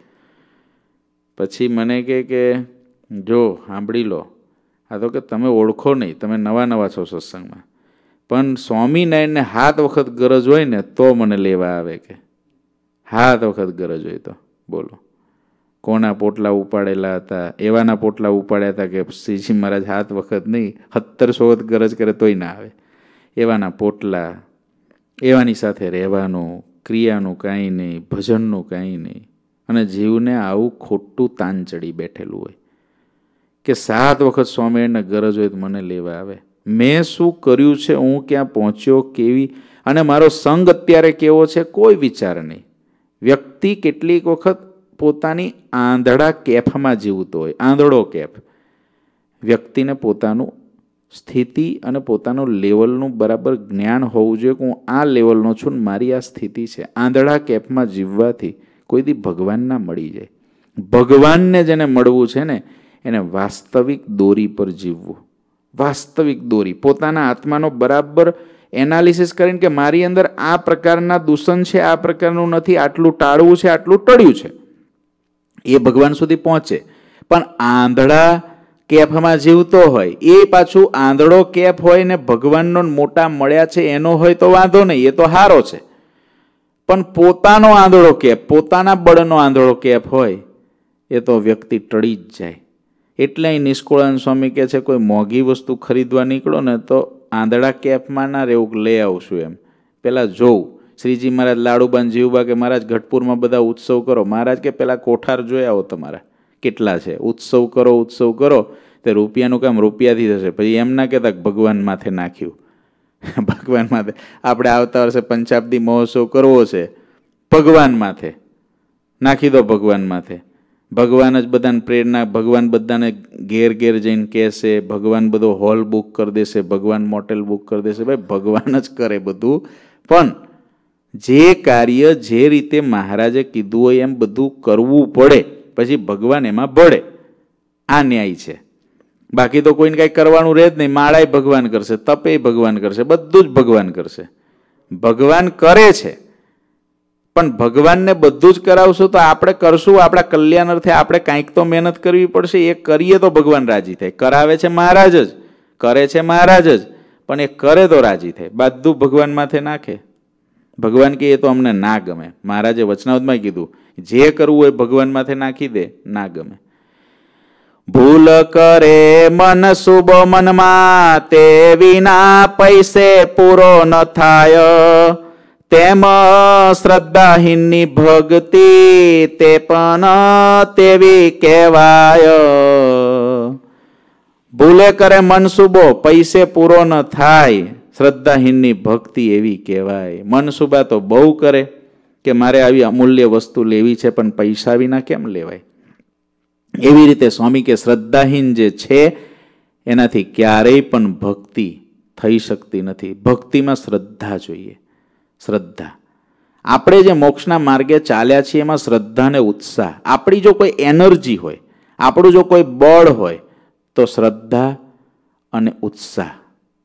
પછી મને કે જો સાંભળી લો, આ તો કે તમે ઓળખો નહીં, તમે નવા નવા છો સત્સંગમાં, પણ સ્વામિનારાયણને 7 વખત ગરજ હોય ને તો મને લેવા આવે. કે 7 વખત ગરજ હોય તો બોલો કોના પોટલા ઉપાડેલા હતા? એવાના પોટલા ઉપાડ્યા હતા કે શ્રીજી મહારાજ 7 વખત નહીં 1700 વખત ગરજ કરે તોય ના આવે. એવાના પોટલા, એવાની સાથે રહેવાનું, ક્રિયાનું કાંઈ નહીં, ભજનનું કાંઈ નહીં. અને જીવને આવું ખોટું તાન ચડી બેઠેલું હોય કે 7 વખત સ્વામિનારાયણને ગરજ હોય તો મને લેવા આવે. મેં શું કર્યું છે, હું ક્યાં પહોંચ્યો, કેવી, અને મારો સંગ અત્યારે કેવો છે, કોઈ વિચાર નહીં. વ્યક્તિ કેટલીક વખત પોતાની આંધળા કેફમાં જીવતો હોય. આંધળો કેફ. વ્યક્તિને પોતાનું સ્થિતિ અને પોતાનું લેવલનું બરાબર જ્ઞાન હોવું જોઈએ કે હું આ લેવલનો છું ને મારી આ સ્થિતિ છે. આંધળા કેફમાં જીવવાથી કોઈ દી ભગવાન ના મળી જાય. ભગવાનને જેને મળવું છે ને એને વાસ્તવિક દોરી પર જીવવું. વાસ્તવિક દોરી, પોતાના આત્માનો બરાબર એનાલિસિસ કરીને કે મારી અંદર આ પ્રકારના દૂષણ છે, આ પ્રકારનું નથી, આટલું ટાળવું છે, આટલું ટળ્યું છે. એ ભગવાન સુધી પહોંચે. પણ આંધળા કેફમાં જીવતો હોય એ પાછું આંધળો કેફ હોય ને ભગવાનનો મોટા મળ્યા છે એનો હોય તો વાંધો નહીં, એ તો સારો છે. પણ પોતાનો આંધળો કેફ, પોતાના બળનો આંધળો કેફ હોય એ તો વ્યક્તિ ટળી જ જાય. એટલે અહીં નિષ્કુળાનંદ સ્વામી કહે છે કોઈ મોંઘી વસ્તુ ખરીદવા નીકળો ને તો આંધળા કેફમાં ના રહેવું, લઈ આવશું એમ. પેલા જોઉં શ્રીજી મહારાજ લાડુબાન જીવબા કે મહારાજ ગઢપુરમાં બધા ઉત્સવ કરો. મહારાજ કે પેલા કોઠાર જોઈ આવો તમારા કેટલા છે. ઉત્સવ કરો તે રૂપિયાનું કામ રૂપિયાથી થશે. પછી એમ ના કહેતા ભગવાન માથે નાખ્યું. ભગવાન માથે આપણે આવતા વર્ષે પંચાબ્દી મહોત્સવ કરવો છે, ભગવાન માથે નાખી દો. ભગવાન માથે ભગવાન જ બધાને પ્રેરણા, ભગવાન બધાને ઘેર ઘેર જઈને કહેશે, ભગવાન બધો હોલ બુક કરી દેશે, ભગવાન મોટેલ બુક કરી દેશે. ભાઈ ભગવાન જ કરે બધું. પણ જે કાર્ય જે રીતે મહારાજે કીધું હોય એમ બધું કરવું પડે, પછી ભગવાન એમાં ભળે. આ ન્યાય છે. બાકી તો કોઈને કાંઈ કરવાનું રહે જ નહીં. માળાય ભગવાન કરશે, તપે ભગવાન કરશે, બધું જ ભગવાન કરશે. ભગવાન કરે છે પણ ભગવાનને બધું જ કરાવશું તો આપણે કરશું આપણા કલ્યાણ અર્થે. આપણે કાંઈક તો મહેનત કરવી પડશે. એ કરીએ તો ભગવાન રાજી થાય. કરાવે છે મહારાજ જ, કરે છે મહારાજ જ, પણ એ કરે તો રાજી થાય. બધું ભગવાન માથે નાખે. ભગવાન કે એ તો અમને ના ગમે. મહારાજે વચનાવતમાં કીધું જે કરવું હોય ભગવાન માથે નાખી દે, ના ગમે. ભૂલ કરે મન શુભ મનમાં, તે વિના પૈસે પૂરો ન થાય. તેમ શ્રદ્ધાહીનની ભક્તિ, તે પણ તેવી કહેવાય. ભૂલે કરે મનસુબો, પૈસે પૂરો ન થાય. શ્રદ્ધાહીનની ભક્તિ એવી કહેવાય. મનસુબા તો બહુ કરે કે મારે આવી અમૂલ્ય વસ્તુ લેવી છે, પણ પૈસા વિના કેમ લેવાય. એવી રીતે સ્વામી કે શ્રદ્ધાહીન જે છે એનાથી ક્યારેય પણ ભક્તિ થઈ શકતી નથી. ભક્તિમાં શ્રદ્ધા જોઈએ. શ્રદ્ધા. આપણે જે મોક્ષના માર્ગે ચાલ્યા છીએ એમાં શ્રદ્ધા ને ઉત્સાહ. આપણી જો કોઈ એનર્જી હોય, આપણું જો કોઈ બળ હોય તો શ્રદ્ધા અને ઉત્સાહ.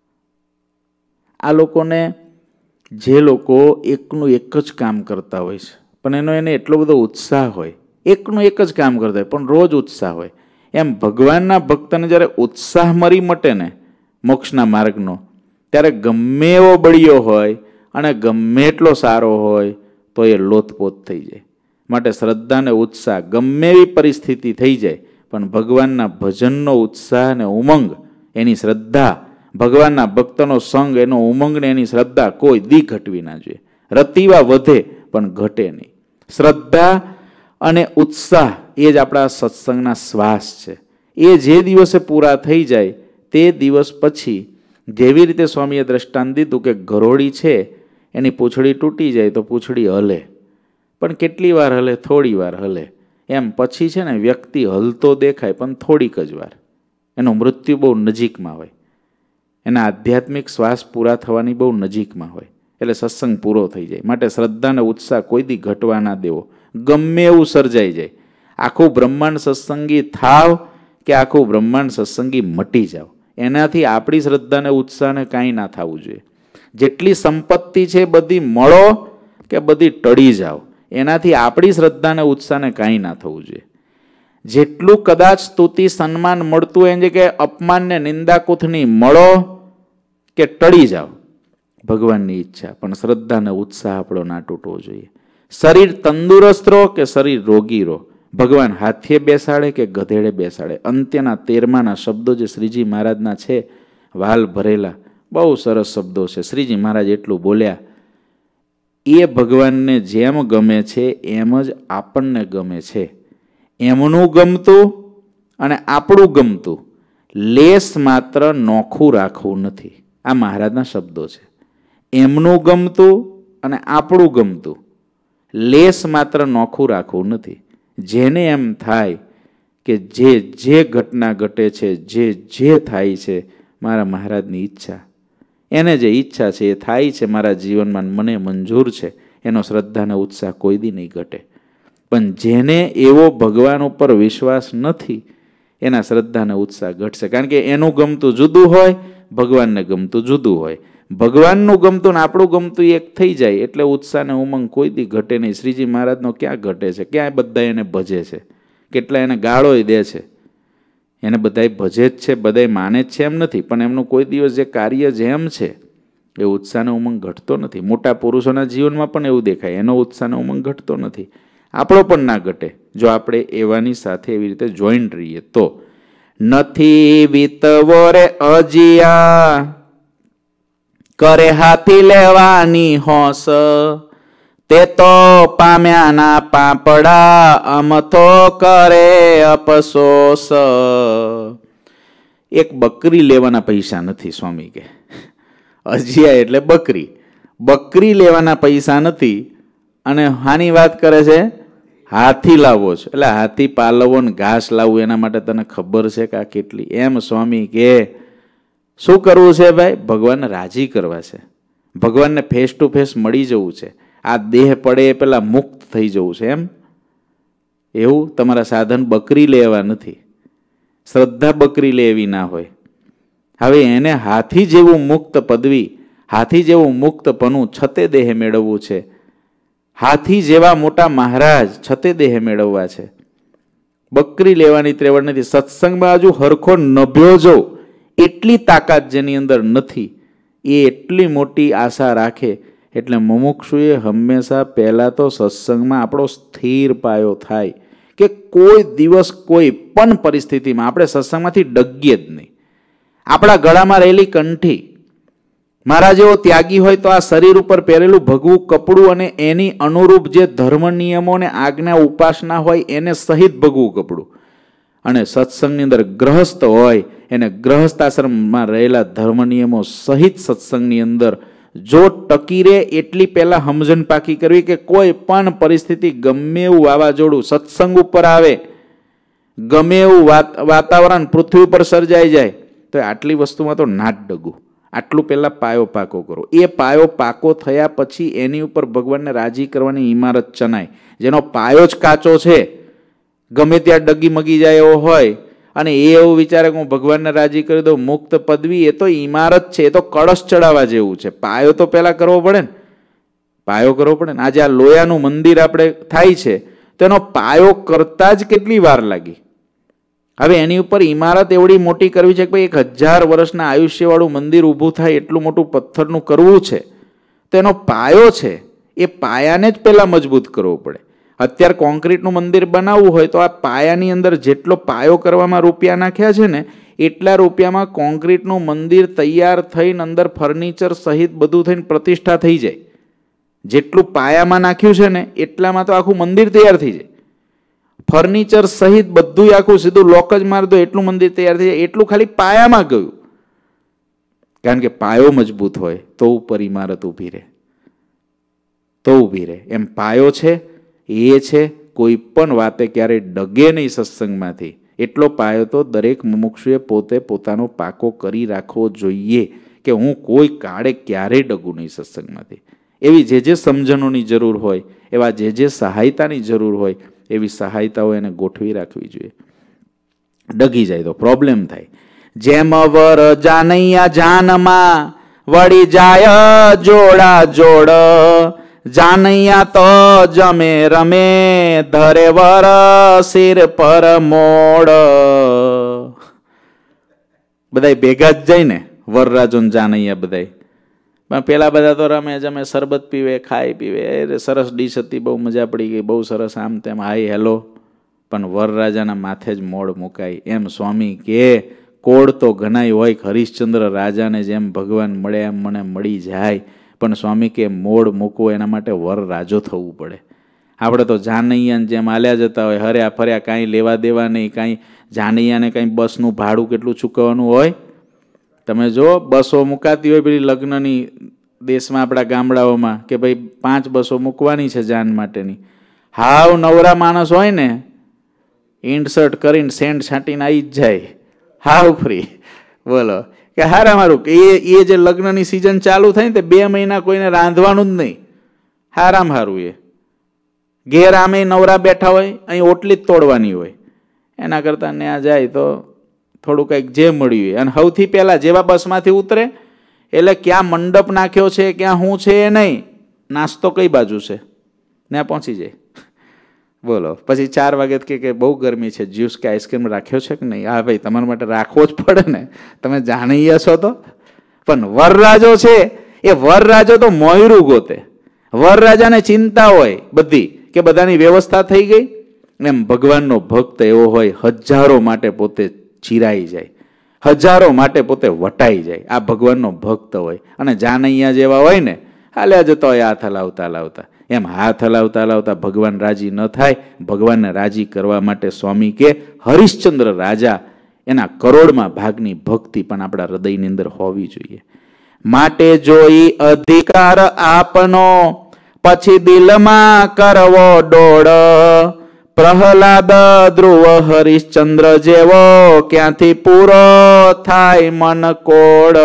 આ લોકોને, જે લોકો એકનું એક જ કામ કરતા હોય છે પણ એને એટલો બધો ઉત્સાહ હોય, એકનું એક જ કામ કરતા હોય પણ રોજ ઉત્સાહ હોય, એમ ભગવાનના ભક્તને જ્યારે ઉત્સાહ મરી મટે ને મોક્ષના માર્ગનો, ત્યારે ગમે એવો બળિયો હોય અને ગમે એટલો સારો હોય તો એ લોથપોથ થઈ જાય. માટે શ્રદ્ધા ને ઉત્સાહ ગમે એવી પરિસ્થિતિ થઈ જાય પણ ભગવાનના ભજનનો ઉત્સાહ ને ઉમંગ, એની શ્રદ્ધા, ભગવાનના ભક્તનો સંગ, એનો ઉમંગ ને એની શ્રદ્ધા કોઈ દી ઘટવી ના જોઈએ. રતિવા વધે પણ ઘટે નહીં. શ્રદ્ધા અને ઉત્સાહ એ જ આપણા સત્સંગના શ્વાસ છે. એ જે દિવસે પૂરા થઈ જાય તે દિવસ પછી, જેવી રીતે સ્વામીએ દ્રષ્ટાંત દીધું કે ગરોળી છે એની પૂંછડી તૂટી જાય તો પૂંછડી હલે, પણ કેટલી વાર હલે? થોડી વાર હલે. એમ પછી છે ને વ્યક્તિ હલતો દેખાય પણ થોડીક જ વાર. એનો મૃત્યુ બહુ નજીકમાં હોય, એના આધ્યાત્મિક શ્વાસ પૂરા થવાની બહુ નજીકમાં હોય, એટલે સત્સંગ પૂરો થઈ જાય. માટે શ્રદ્ધા અને ઉત્સાહ કોઈ દી ઘટવા ના દેવો. ગમે એવું સર્જાઈ જાય, આખું બ્રહ્માંડ સત્સંગી થાવ કે આખું બ્રહ્માંડ સત્સંગી મટી જાવ, એનાથી આપણી શ્રદ્ધા અને ઉત્સાહને કાંઈ ના થવું જોઈએ. જેટલી સંપત્તિ છે બધી મળો કે બધી ટળી જાવ, એનાથી આપણી શ્રદ્ધા અને ઉત્સાહને કાંઈ ના થવું જોઈએ. જેટલું કદાચ સ્તુતિ સન્માન મળતું હોય એ કે અપમાન ને નિંદાકુથની મળો કે ટળી જાવ, ભગવાનની ઈચ્છા, પણ શ્રદ્ધા અને ઉત્સાહ આપણો ના તૂટવો જોઈએ. શરીર તંદુરસ્ત રહો કે શરીર રોગી રહો, ભગવાન હાથીએ બેસાડે કે ગધેડે બેસાડે. અંત્યના 13માના શબ્દો જે શ્રીજી મહારાજના છે, વાલ ભરેલા, બહુ સરસ શબ્દો છે. શ્રીજી મહારાજ એટલું બોલ્યા, એ ભગવાનને જેમ ગમે છે એમ જ આપણને ગમે છે. એમનું ગમતું અને આપણું ગમતું લેસ માત્ર નોખું રાખવું નથી. આ મહારાજના શબ્દો છે. એમનું ગમતું અને આપણું ગમતું લેસ માત્ર નોખું રાખવું નથી. જેને એમ થાય કે જે ઘટના ઘટે છે, જે થાય છે મારા મહારાજની ઈચ્છા, એને જે ઈચ્છા છે એ થાય છે મારા જીવનમાં, મને મંજૂર છે, એનો શ્રદ્ધા અને ઉત્સાહ કોઈ દી નહીં ઘટે. પણ જેને એવો ભગવાન ઉપર વિશ્વાસ નથી એના શ્રદ્ધા અને ઉત્સાહ ઘટશે. કારણ કે એનું ગમતું જુદું હોય, ભગવાનને ગમતું જુદું હોય. ભગવાનનું ગમતું ને આપણું ગમતું એક થઈ જાય એટલે ઉત્સાહ ને ઉમંગ કોઈ દી ઘટે નહીં. શ્રીજી મહારાજનો ક્યાં ઘટે છે? ક્યાં બધા એને ભજે છે? કેટલા એને ગાળોય દે છે. એને બધાય ભજે જ છે, બધાય માને જ છે એમ નથી, પણ એમનું કોઈ દિવસ જે કાર્ય જેમ છે એ ઉત્સાહને ઉમંગ ઘટતો નથી. મોટા પુરુષોના જીવનમાં પણ એવું દેખાય, એનો ઉત્સાહને ઉમંગ ઘટતો નથી. આપણો પણ ના ઘટે જો આપણે એવાની સાથે એવી રીતે જોઈન્ટ રહીએ તો. નથી વીતવો રે અજિયા કરે હાથી લેવાની હોશ, તે તો પામ્યાના પાપડા અમથો કરે અપસોસ. એક બકરી લેવાના પૈસા નથી સ્વામી કે. અજિયા એટલે બકરી, બકરી લેવાના પૈસા નથી અને હાની વાત કરે છે હાથી લાવવો છે. એટલે હાથી પાલવો ને ઘાસ લાવવું એના માટે તને ખબર છે કે આ કેટલી? એમ સ્વામી કે શું કરવું છે ભાઈ? ભગવાનને રાજી કરવા છે, ભગવાનને ફેસ ટુ ફેસ મળી જવું છે, આ દેહ પડે એ પેલા મુક્ત થઈ જવું છે. એમ એવું તમારા સાધન બકરી લેવા નથી, શ્રદ્ધા બકરી લેવી ના હોય. હવે એને હાથી જેવું મુક્ત પદવી, હાથી જેવું મુક્તપણું છતે દેહ મેળવવું છે. હાથી જેવા મોટા મહારાજ છતે દેહ મેળવવા છે. બકરી લેવાની ત્રેવડ નથી. સત્સંગમાં હજુ હરખો નભ્યો જો એટલી તાકાત જેની અંદર નથી, એ એટલી મોટી આશા રાખે. એટલે મુમુક્ષુએ હંમેશા પહેલાં તો સત્સંગમાં આપણો સ્થિર પાયો થાય કે કોઈ દિવસ કોઈ પણ પરિસ્થિતિમાં આપણે સત્સંગમાંથી ડગીએ જ નહીં. આપણા ગળામાં રહેલી કંઠી, મારા જેવો ત્યાગી હોય તો આ શરીર ઉપર પહેરેલું ભગવું કપડું અને એની અનુરૂપ જે ધર્મ નિયમો અને આજ્ઞા ઉપાસના હોય એને સહિત ભગવું કપડું, અને સત્સંગની અંદર ગ્રહસ્થ હોય એને ગ્રહસ્થ આશ્રમમાં રહેલા ધર્મ નિયમો સહિત સત્સંગની અંદર જો ટકી રહે એટલી પહેલા સમજણ પાકી કરવી કે કોઈ પણ પરિસ્થિતિ, ગમે એવું વાવાઝોડું સત્સંગ ઉપર આવે, ગમે એવું વાતાવરણ પૃથ્વી ઉપર સર્જાઈ જાય, તો આટલી વસ્તુમાં તો ના જ ડગું. આટલું પહેલાં પાયો પાકો કરો. એ પાયો પાકો થયા પછી એની ઉપર ભગવાનને રાજી કરવાની ઇમારત ચનાય. જેનો પાયો જ કાચો છે, ગમે ત્યાં ડગી મગી જાય એવો હોય અને એ એવું વિચારે કે હું ભગવાનને રાજી કરી દઉં, મુક્ત પદવી, એ તો ઇમારત છે, એ તો કળશ ચડાવવા જેવું છે. પાયો તો પહેલાં કરવો પડે ને, પાયો કરવો પડે ને. આજે આ લોયાનું મંદિર આપણે થાય છે તો એનો પાયો કરતા જ કેટલી વાર લાગી. હવે એની ઉપર ઇમારત એવડી મોટી કરવી છે કે ભાઈ 1000 વર્ષના આયુષ્યવાળું મંદિર ઊભું થાય એટલું મોટું પથ્થરનું કરવું છે, તો એનો પાયો છે, એ પાયાને જ પહેલાં મજબૂત કરવો પડે. અત્યારે કોન્ક્રીટનું મંદિર બનાવવું હોય તો આ પાયાની અંદર જેટલો પાયો કરવામાં રૂપિયા નાખ્યા છે ને એટલા રૂપિયામાં કોન્ક્રીટનું મંદિર તૈયાર થઈને અંદર ફર્નિચર સહિત બધું થઈને પ્રતિષ્ઠા થઈ જાય. જેટલું પાયામાં નાખ્યું છે ને એટલામાં તો આખું મંદિર તૈયાર થઈ જાય. ફર્નિચર સહિત બધું આખું સીધું લોક જ મારી દો એટલું મંદિર તૈયાર થઈ જાય. એટલું ખાલી પાયામાં ગયું. કારણ કે પાયો મજબૂત હોય તો ઉપર ઇમારત ઊભી રહે, તો ઊભી રહે. એમ પાયો છે એ છે, કોઈ પણ વાતે ક્યારેય ડગે નહીં સત્સંગમાંથી. એટલો પાયો તો દરેક મુમુક્ષુએ પોતે પોતાનો પાકો કરી રાખવો જોઈએ કે હું કોઈ કાળે ક્યારેય ડગું નહીં સત્સંગમાંથી. એવી જે સમજણોની જરૂર હોય, એવા જે સહાયતાની જરૂર હોય એવી સહાયતાઓ એને ગોઠવી રાખવી જોઈએ. ડગી જાય તો પ્રોબ્લેમ થાય. જેમ વર જાનૈયા જાનમાં વળી જાય જોડા જોડ, જાનૈયા તો જમે રમે ધરે વર શિર પર મોડ. બધાય ભેગા જ જાય ને વરરાજો ને જાનૈયા બધાય. પણ પેલા બધા તો રમે જમે, શરબત પીવે, ખાઈ પીવે, સરસ ડીશ હતી, બહુ મજા પડી ગઈ, બહુ સરસ, આમ તેમ, હાય હેલો. પણ વરરાજાના માથે જ મોડ મુકાય. એમ સ્વામી કે કોડ તો ઘણાય હોય, હરિશ્ચંદ્ર રાજાને જેમ ભગવાન મળે એમ મને મળી જાય, પણ સ્વામી કે મોડ મૂકવો એના માટે વરરાજો થવું પડે. આપણે તો જાનૈયાને જેમ હાલ્યા જતા હોય, હર્યા ફર્યા, કાંઈ લેવા દેવા નહીં, કાંઈ જાનૈયાને કાંઈ બસનું ભાડું કેટલું ચૂકવવાનું હોય. તમે જો બસો મુકાતી હોય પેલી લગ્નની દેશમાં, આપણા ગામડાઓમાં, કે ભાઈ 5 બસો મૂકવાની છે જાન માટેની, હાવ નવરા માણસ હોય ને ઇન્ટસર્ટ કરીને સેન્ટ છાંટીને આવી જ જાય, હાવ ફ્રી. બોલો કે હારા મારું કે એ જે લગ્નની સિઝન ચાલુ થાય ને તે 2 મહિના કોઈને રાંધવાનું જ નહીં. હારામ હારું એ ઘેર આમે નવરા બેઠા હોય, અહીં ઓટલી જ તોડવાની હોય. એના કરતાં ત્યાં જાય તો થોડું કંઈક જે મળ્યું હોય. અને સૌથી પહેલાં જેવા બસમાંથી ઉતરે એટલે ક્યાં મંડપ નાખ્યો છે, ક્યાં શું છે એ નહીં, નાસ્તો કઈ બાજુ છે, ત્યાં પહોંચી જાય. બોલો. પછી 4 વાગે કે બહુ ગરમી છે, જ્યુસ કે આઈસ્ક્રીમ રાખ્યો છે કે નહીં? હા ભાઈ, તમારા માટે રાખવો જ પડે ને, તમે જાણી છો તો. પણ વરરાજો છે એ વરરાજો તો મોયરું ગોતે. વરરાજાને ચિંતા હોય બધી કે બધાની વ્યવસ્થા થઈ ગઈ. એમ ભગવાનનો ભક્ત એવો હોય, હજારો માટે પોતે ચીરાઈ જાય, હજારો માટે પોતે વટાઈ જાય. આ ભગવાનનો ભક્ત હોય. અને જાનૈયા જેવા હોય ને, હાલ્યા જતો હોય હાથ હલાવતા હલાવતા. એમ હાથ હલાવતા હલાવતા ભગવાન રાજી ન થાય. ભગવાનને રાજી કરવા માટે સ્વામી કે હરિશ્ચંદ્ર રાજા એના કરોડમાં ભાગની ભક્તિ પણ આપણા હૃદયની અંદર હોવી જોઈએ. માટે જોઈ અધિકાર આપનો, પછી દિલમાં કરવો ડોળ. પ્રહલાદ ધ્રુવ હરિશ્ચંદ્ર જેવો, ક્યાંથી પૂરો થાય મન કોડ.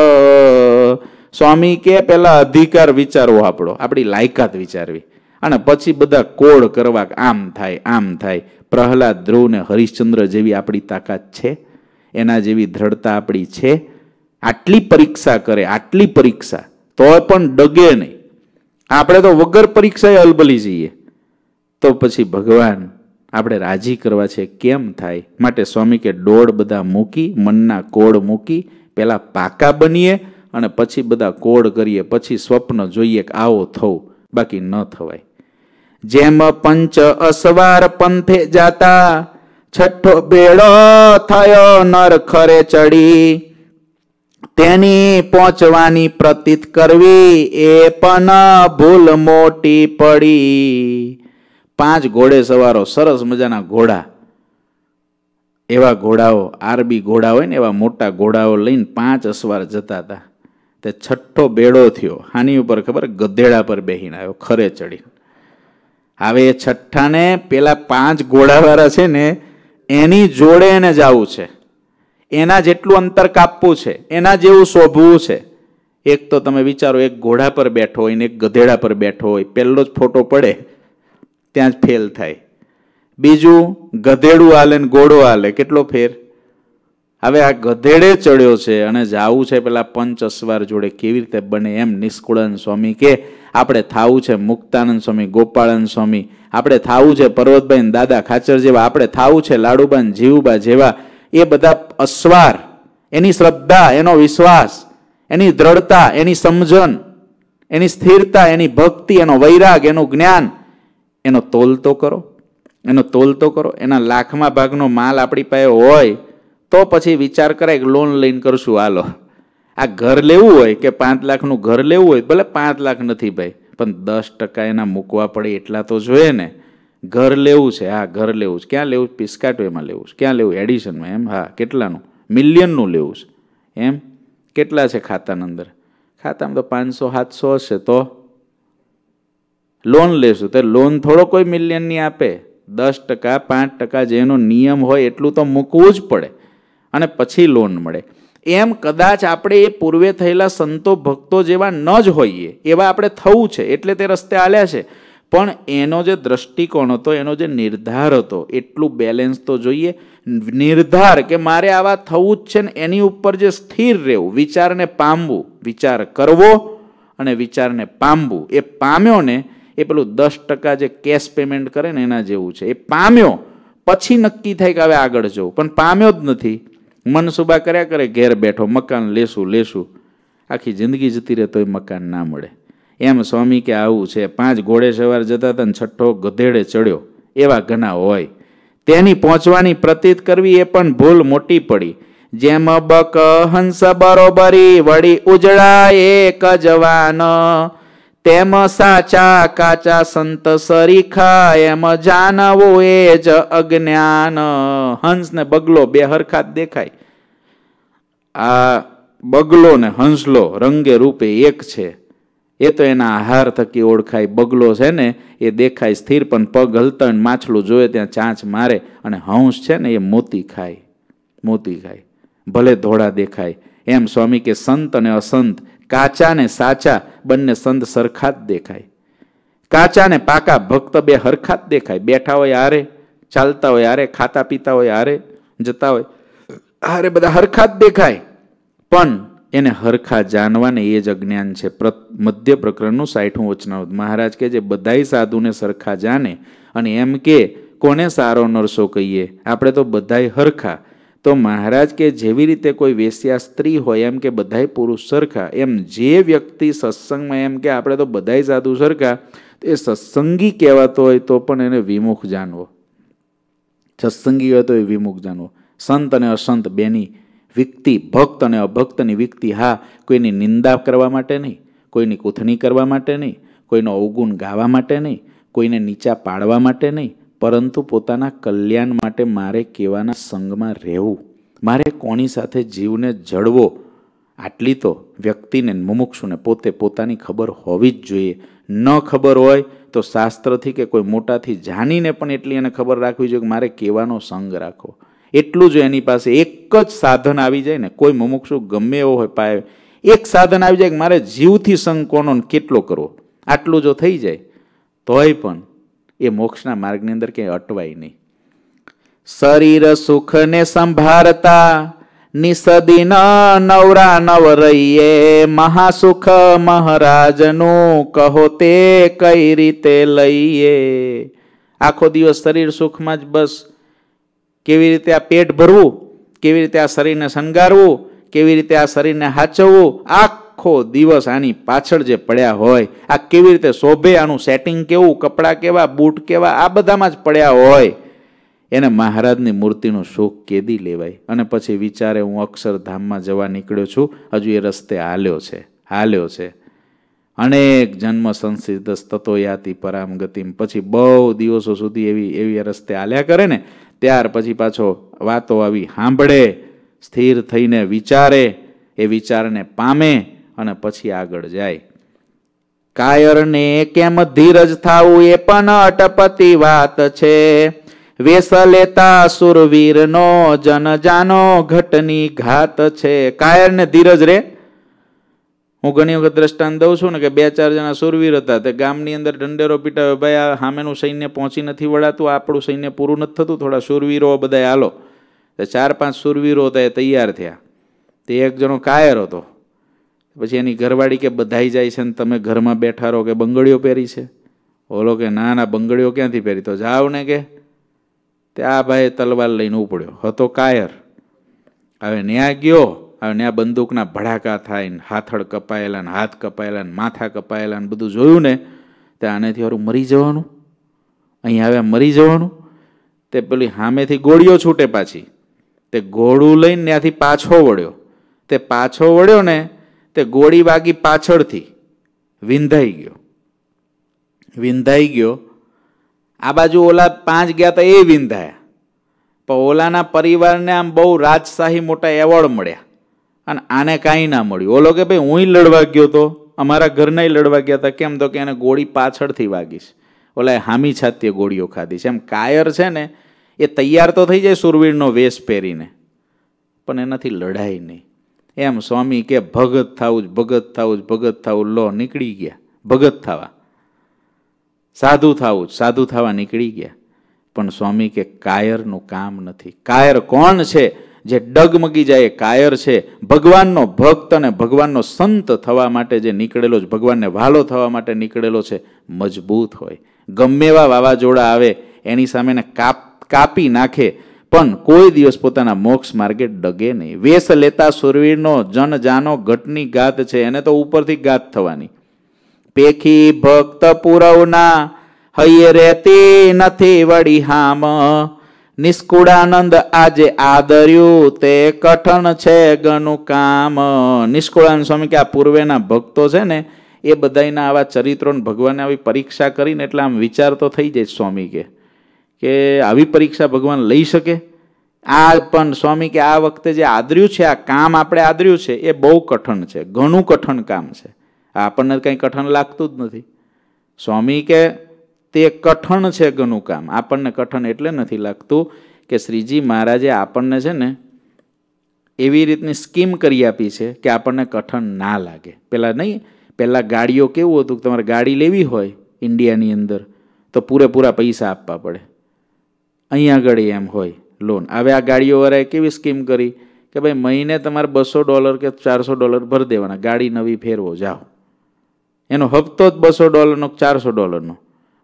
સ્વામી કે પેલા અધિકાર વિચારવો આપણો, આપણી લાયકાત વિચારવી, અને પછી બધા કોડ કરવા, આમ થાય આમ થાય. પ્રહલાદ ધ્રુવ ને હરિશ્ચંદ્ર જેવી આપણી તાકાત છે? એના જેવી દ્રઢતા આપણી છે? આટલી પરીક્ષા કરે, આટલી પરીક્ષા, તો પણ ડગે નહીં. આપણે તો વગર પરીક્ષાએ અલબલી જઈએ. તો પછી ભગવાન આપણે રાજી કરવા છે કેમ થાય? માટે સ્વામી કે ડોળ બધા મૂકી, મનના કોડ મૂકી, પેલા પાકા બનીએ અને પછી બધા કોડ કરીએ, પછી સ્વપ્ન જોઈએ કે આવો થવું, બાકી ન થવાય. જેમ પંચ અસવાર પંથે જાતા, છઠ્ઠો બેડો થયો નર ખરે ચડી. તેની પહોંચવાની પ્રતીત કરવી, એ પણ ભૂલ મોટી પડી. 5 ઘોડે સવારો, સરસ મજાના ઘોડા, એવા ઘોડાઓ, આરબી ઘોડા હોય ને એવા મોટા ઘોડાઓ લઈને 5 અસવાર જતા હતા. તે છઠ્ઠો બેડો થયો. આની ઉપર ખબર? ગધેડા પર બેહીને આવ્યો, ખરે ચડી. હવે એ છઠ્ઠાને પેલા 5 ઘોડાવાળા છે ને એની જોડે એને જવું છે, એના જેટલું અંતર કાપવું છે, એના જેવું શોભવું છે. એક તો તમે વિચારો, એક ઘોડા પર બેઠો હોય ને એક ગધેડા પર બેઠો હોય, પહેલો જ ફોટો પડે ત્યાં જ ફેલ થાય. બીજું, ગધેડું હાલે ને ઘોડો હાલે, કેટલો ફેર. હવે આ ગધેડે ચડ્યો છે અને જાવું છે પેલા પંચ અસવાર જોડે, કેવી રીતે બને? એમ નિષ્કુળાનંદ સ્વામી કે આપણે થાવું છે મુક્તાનંદ સ્વામી, ગોપાળાનંદ સ્વામી, આપણે થાવું છે પર્વતભાઈ દાદા ખાચર જેવા, આપણે થાવું છે લાડુબા જીવુબા જેવા. એ બધા અસવાર, એની શ્રદ્ધા, એનો વિશ્વાસ, એની દ્રઢતા, એની સમજણ, એની સ્થિરતા, એની ભક્તિ, એનો વૈરાગ, એનું જ્ઞાન, એનો તોલ તો કરો, એનો તોલ તો કરો. એના લાખમાં ભાગનો માલ આપણી પાસે હોય તો પછી વિચાર કરાય કે લોન લઈને કરશું. હાલો, આ ઘર લેવું હોય કે 5 લાખનું ઘર લેવું હોય, ભલે 5 લાખ નથી ભાઈ, પણ 10% એના મૂકવા પડે એટલા તો જોઈએ ને. ઘર લેવું છે, હા ઘર લેવું છે. ક્યાં લેવું? પિસ્કાટવેમાં લેવું છે. ક્યાં લેવું? એડિશનમાં. એમ? હા. કેટલાનું? મિલિયનનું લેવું છે. એમ? કેટલા છે ખાતાની અંદર? ખાતામાં તો 500-700 હશે. તો લોન લેશું તો લોન થોડો કોઈ મિલિયનની આપે. 10%, 5% જેનો નિયમ હોય એટલું તો મૂકવું જ પડે અને પછી લોન મળે. એમ કદાચ આપણે એ પૂર્વે થયેલા સંતો ભક્તો જેવા ન જ હોઈએ, એવા આપણે થવું છે એટલે તે રસ્તે આલ્યા છે. પણ એનો જે દ્રષ્ટિકોણ હતો, એનો જે નિર્ધાર હતો, એટલું બેલેન્સ તો જોઈએ. નિર્ધાર કે મારે આવા થવું જ છે ને એની ઉપર જે સ્થિર રહેવું, વિચારને પામવું, વિચાર કરવો અને વિચારને પામવું. એ પામ્યો ને એ પેલું 10% જે કેશ પેમેન્ટ કરે ને એના જેવું છે. એ પામ્યો પછી નક્કી થાય કે હવે આગળ જવું, પણ પામ્યો જ નથી. મનસુબા કર્યા કરે, ઘેર બેઠો મકાન લેશું, આખી જિંદગી જતી રહે તોય મકાન ના મળે. એમ સ્વામી કે આવું છે. 5 ઘોડે સવાર જતા હતા ને છઠ્ઠો ગધેડે ચડ્યો, એવા ઘણા હોય. તેની પહોંચવાની પ્રતીત કરવી, એ પણ ભૂલ મોટી પડી. જેમ બક હંસ બરોબરી વળી ઉજળા એક જવાન, તેમ સાચા કાચા સંત સરીખા, એમ જાણવું એ જ અજ્ઞાન. હંસ ને બગલો બે હરખા જ દેખાય. આ બગલો ને હંસલો રંગે રૂપે એક છે. એ તો એના આહાર થકી ઓળખાય. બગલો છે ને એ દેખાય સ્થિર, પણ પગ હલતા હોય માછલું જોવે ત્યાં ચાંચ મારે. અને હંસ છે ને એ મોતી ખાય, મોતી ખાય, ભલે ધોળા દેખાય. એમ સ્વામી કે સંત અને અસંત, કાચા ને સાચા બંને સંત સરખા જ દેખાય. કાચા ને પાકા ભક્ત બે હરખા જ દેખાય. બેઠા હોય હારે, ચાલતા હોય હારે, ખાતા પીતા હોય હારે, જતા હોય હારે, બધા હરખા જ દેખાય. પણ એને હરખા જાણવાને એ જ અજ્ઞાન છે. મધ્ય પ્રકરણનું 60મું વચનામૃત મહારાજ કે જે બધાય સાધુને સરખા જાણે અને એમ કે કોને સારો નરસો કહીએ? આપણે તો બધાય હરખા. તો મહારાજ કે જેવી રીતે કોઈ વેશ્યા સ્ત્રી હોય એમ કે બધાય પુરુષ સરખા, એમ જે વ્યક્તિ સત્સંગમાં એમ કે આપણે તો બધાય સાધુ સરખા, એ સત્સંગી કહેવાતો હોય તો પણ એને વિમુખ જાણવો. સત્સંગી હોય તો એ વિમુખ જાણવો. સંત અને અસંત બેની વ્યક્તિ, ભક્ત અને અભક્તની વ્યક્તિ, હા, કોઈની નિંદા કરવા માટે નહીં, કોઈની કૂથણી કરવા માટે નહીં, કોઈનો અવગુણ ગાવા માટે નહીં, કોઈને નીચા પાડવા માટે નહીં, પરંતુ પોતાના કલ્યાણ માટે મારે કેવાના સંગમાં રહેવું, મારે કોની સાથે જીવને જળવો, આટલી તો વ્યક્તિને, મુમુક્ષુને પોતે પોતાની ખબર હોવી જ જોઈએ. ન ખબર હોય તો શાસ્ત્રથી કે કોઈ મોટાથી જાણીને પણ એટલી એને ખબર રાખવી જોઈએ કે મારે કેવાનો સંગ રાખો. એટલું જ એની પાસે એક જ સાધન આવી જાય ને, કોઈ મુમુક્ષુ ગમે એવો હોય પાય, એક સાધન આવી જાય કે મારે જીવથી સંગ કોનો કેટલો કરવો, આટલું જો થઈ જાય તોય પણ એ મોક્ષના માર્ગની અંદર ક્યાંય અટવાય નહીં. શરીર સુખને સંભાળતા નિસદીન નવરા નવ રહીએ, મહાસુખ મહારાજનું કહો તે કઈ રીતે લઈએ. આખો દિવસ શરીર સુખમાં જ બસ, કેવી રીતે આ પેટ ભરવું, કેવી રીતે આ શરીરને શણગારવું, કેવી રીતે આ શરીરને હાચવવું, આખો દિવસ આની પાછળ જે પડ્યા હોય, આ કેવી રીતે શોભે, આનું સેટિંગ કેવું, કપડાં કેવા, બૂટ કેવા, આ બધામાં જ પડ્યા હોય. એને મહારાજની મૂર્તિનું સુખ કેદી લેવાય? અને પછી વિચારે હું અક્ષરધામમાં જવા નીકળ્યો છું, હજુ એ રસ્તે હાલ્યો છે. અનેક જન્મ સંસિદ્ધ તતો યાતિ પરામ ગતિમ. પછી બહુ દિવસો સુધી એવી રસ્તે હાલ્યા કરે ને, ત્યાર પછી પાછો વાતો આવી સાંભળે, સ્થિર થઈને વિચારે, એ વિચારને પામે અને પછી આગળ જાય. કાયરને કેમ ધીરજ થાવું એ પણ અટપતી વાત છે, વેસ લેતા સુરવીરનો જન જાનો ઘટની ઘાત છે. કાયરને ધીરજ રે. હું ઘણી વખત દ્રષ્ટાંત દઉં છું ને કે 2-4 જણા સુરવીર હતા, તે ગામની અંદર ઢંઢેરો પીટાવ્યો, ભાઈ આ સામેનું સૈન્ય પહોંચી નથી વળાતું, આપણું સૈન્ય પૂરું નથી થતું, થોડા સુરવીરો બધા હાલો. 4-5 સુરવીરો હતા, એ તૈયાર થયા. તે એક જણો કાયર હતો. પછી એની ઘરવાળી કે બધાઈ જાય છે ને તમે ઘરમાં બેઠા રહો, કે બંગડીઓ પહેરી છે? ઓલો કે ના ના, બંગડીઓ ક્યાંથી પહેરી? તો જાઓ ને કે. તે આ ભાઈ તલવાર લઈને ઉપડ્યો, હતો કાયર. હવે ન્યા ગયો, હવે ન્યા બંદૂકના ભડાકા થાય ને, હાથળ કપાયેલા ને, હાથ કપાયેલા ને, માથા કપાયેલા ને, બધું જોયું ને, તે આનેથી હારું મરી જવાનું, અહીં આવ્યા મરી જવાનું. તે પેલી સામેથી ગોળીઓ છૂટે પાછી, તે ઘોડું લઈને ત્યાંથી પાછો વળ્યો. તે પાછો વળ્યો ને, તે ગોળી વાગી પાછળથી, વિંધાઈ ગયો. આ બાજુ ઓલા 5 ગયા હતા, એ વિંધાયા. પણ ઓલાના પરિવારને આમ બહુ રાજશાહી મોટા એવોર્ડ મળ્યા અને આને કાંઈ ના મળ્યું. ઓલો કે ભાઈ હું લડવા ગયો તો, અમારા ઘરના લડવા ગયા હતા. કેમ? તો કે એને ગોળી પાછળથી વાગીશ, ઓલા હામી છાતીએ ગોળીઓ ખાધી છે. એમ કાયર છે ને, એ તૈયાર તો થઈ જાય સુરવીરનો વેશ પહેરીને, પણ એનાથી લડાય નહીં. એમ સ્વામી કે ભગત થવું, લો નીકળી ગયા ભગત થવા, સાધુ થવા નીકળી ગયા. પણ સ્વામી કે કાયરનું કામ નથી. કાયર કોણ છે? જે ડગમગી જાય એ કાયર છે. ભગવાનનો ભક્ત અને ભગવાનનો સંત થવા માટે જે નીકળેલો છે, ભગવાનને વહાલો થવા માટે નીકળેલો છે, મજબૂત હોય. ગમે એવા વાવાઝોડા આવે એની સામે કાપી નાખે, પણ કોઈ દિવસ પોતાના મોક્ષ માર્ગે ડગે નહીં. વેશ લેતા સુરવીરનો જન જાનો ઘટની ગાત છે, એને તો ઉપરથી ગાત થવાની. પેખી ભક્ત પુરવના હૈયે રહેતી નથી વળી હામ, નિષ્કુળાનંદ આજે આદર્યું તે કઠણ છે ગનું કામ. નિષ્કુળાનંદ સ્વામી કે આ પૂર્વેના ભક્તો છે ને, એ બધાના આવા ચરિત્રો ભગવાને આવી પરીક્ષા કરીને એટલે આમ વિચાર તો થઈ જાય. સ્વામી કે આવી પરીક્ષા ભગવાન લઈ શકે? આ પણ સ્વામી કે આ વખતે જે આદર્યું છે, આ કામ આપણે આદર્યું છે, એ બહુ કઠણ છે, ઘણું કઠણ કામ છે. આપણને કંઈ કઠણ લાગતું જ નથી. સ્વામી કે તે કઠણ છે ઘણું કામ. આપણને કઠણ એટલે નથી લાગતું કે શ્રીજી મહારાજે આપણને છે ને એવી રીતની સ્કીમ કરી આપી છે કે આપણને કઠણ ના લાગે. પહેલાં ગાડીઓ કેવું હતું કે તમારે ગાડી લેવી હોય ઇન્ડિયાની અંદર તો પૂરેપૂરા પૈસા આપવા પડે. અહીંયા આગળ એમ હોય લોન. હવે આ ગાડીઓવાળાએ કેવી સ્કીમ કરી કે ભાઈ મહિને તમારે $200 કે $400 ભરી દેવાના, ગાડી નવી ફેરવો જાઓ. એનો હપ્તો જ $200 $400.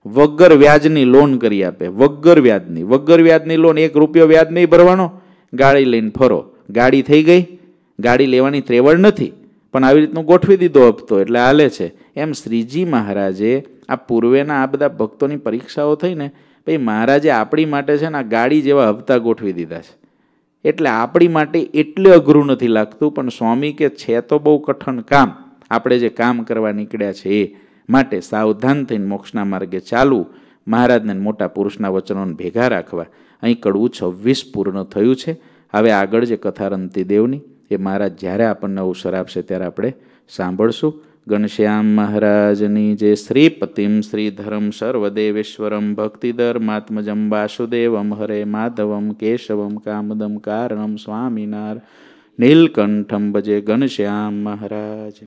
વગર વ્યાજની લોન કરી આપે, વગર વ્યાજની લોન. 1 રૂપિયો વ્યાજ નહીં ભરવાનો, ગાડી લઈને ફરો. ગાડી થઈ ગઈ, ગાડી લેવાની ત્રેવડ નથી, પણ આવી રીતનું ગોઠવી દીધો હપ્તો એટલે હાલે છે. એમ શ્રીજી મહારાજે આ પૂર્વેના આ બધા ભક્તોની પરીક્ષાઓ થઈને ભાઈ મહારાજે આપણી માટે છે ને આ ગાડી જેવા હપ્તા ગોઠવી દીધા છે. એટલે આપણી માટે એટલે અઘરું નથી લાગતું, પણ સ્વામી કે છે તો બહુ કઠણ કામ, આપણે જે કામ કરવા નીકળ્યા છે એ માટે સાવધાન થઈને મોક્ષના માર્ગે ચાલવું, મહારાજને મોટા પુરુષના વચનોને ભેગા રાખવા. અહીં કડવું 26 પૂર્ણ થયું છે. હવે આગળ જે કથા રંતીદેવની એ મહારાજ જ્યારે આપણને અવસર આપશે ત્યારે આપણે સાંભળશું. ઘનશ્યામ મહારાજની જે શ્રીપતિમ શ્રીધરમ સર્વદેવેશ્વરમ ભક્તિધર્માત્મજમ વાસુદેવમ હરે માધવમ કેશવમ કામદમ કારણમ સ્વામિનાર નીલકંઠમ ભજે ઘનશ્યામ મહારાજ.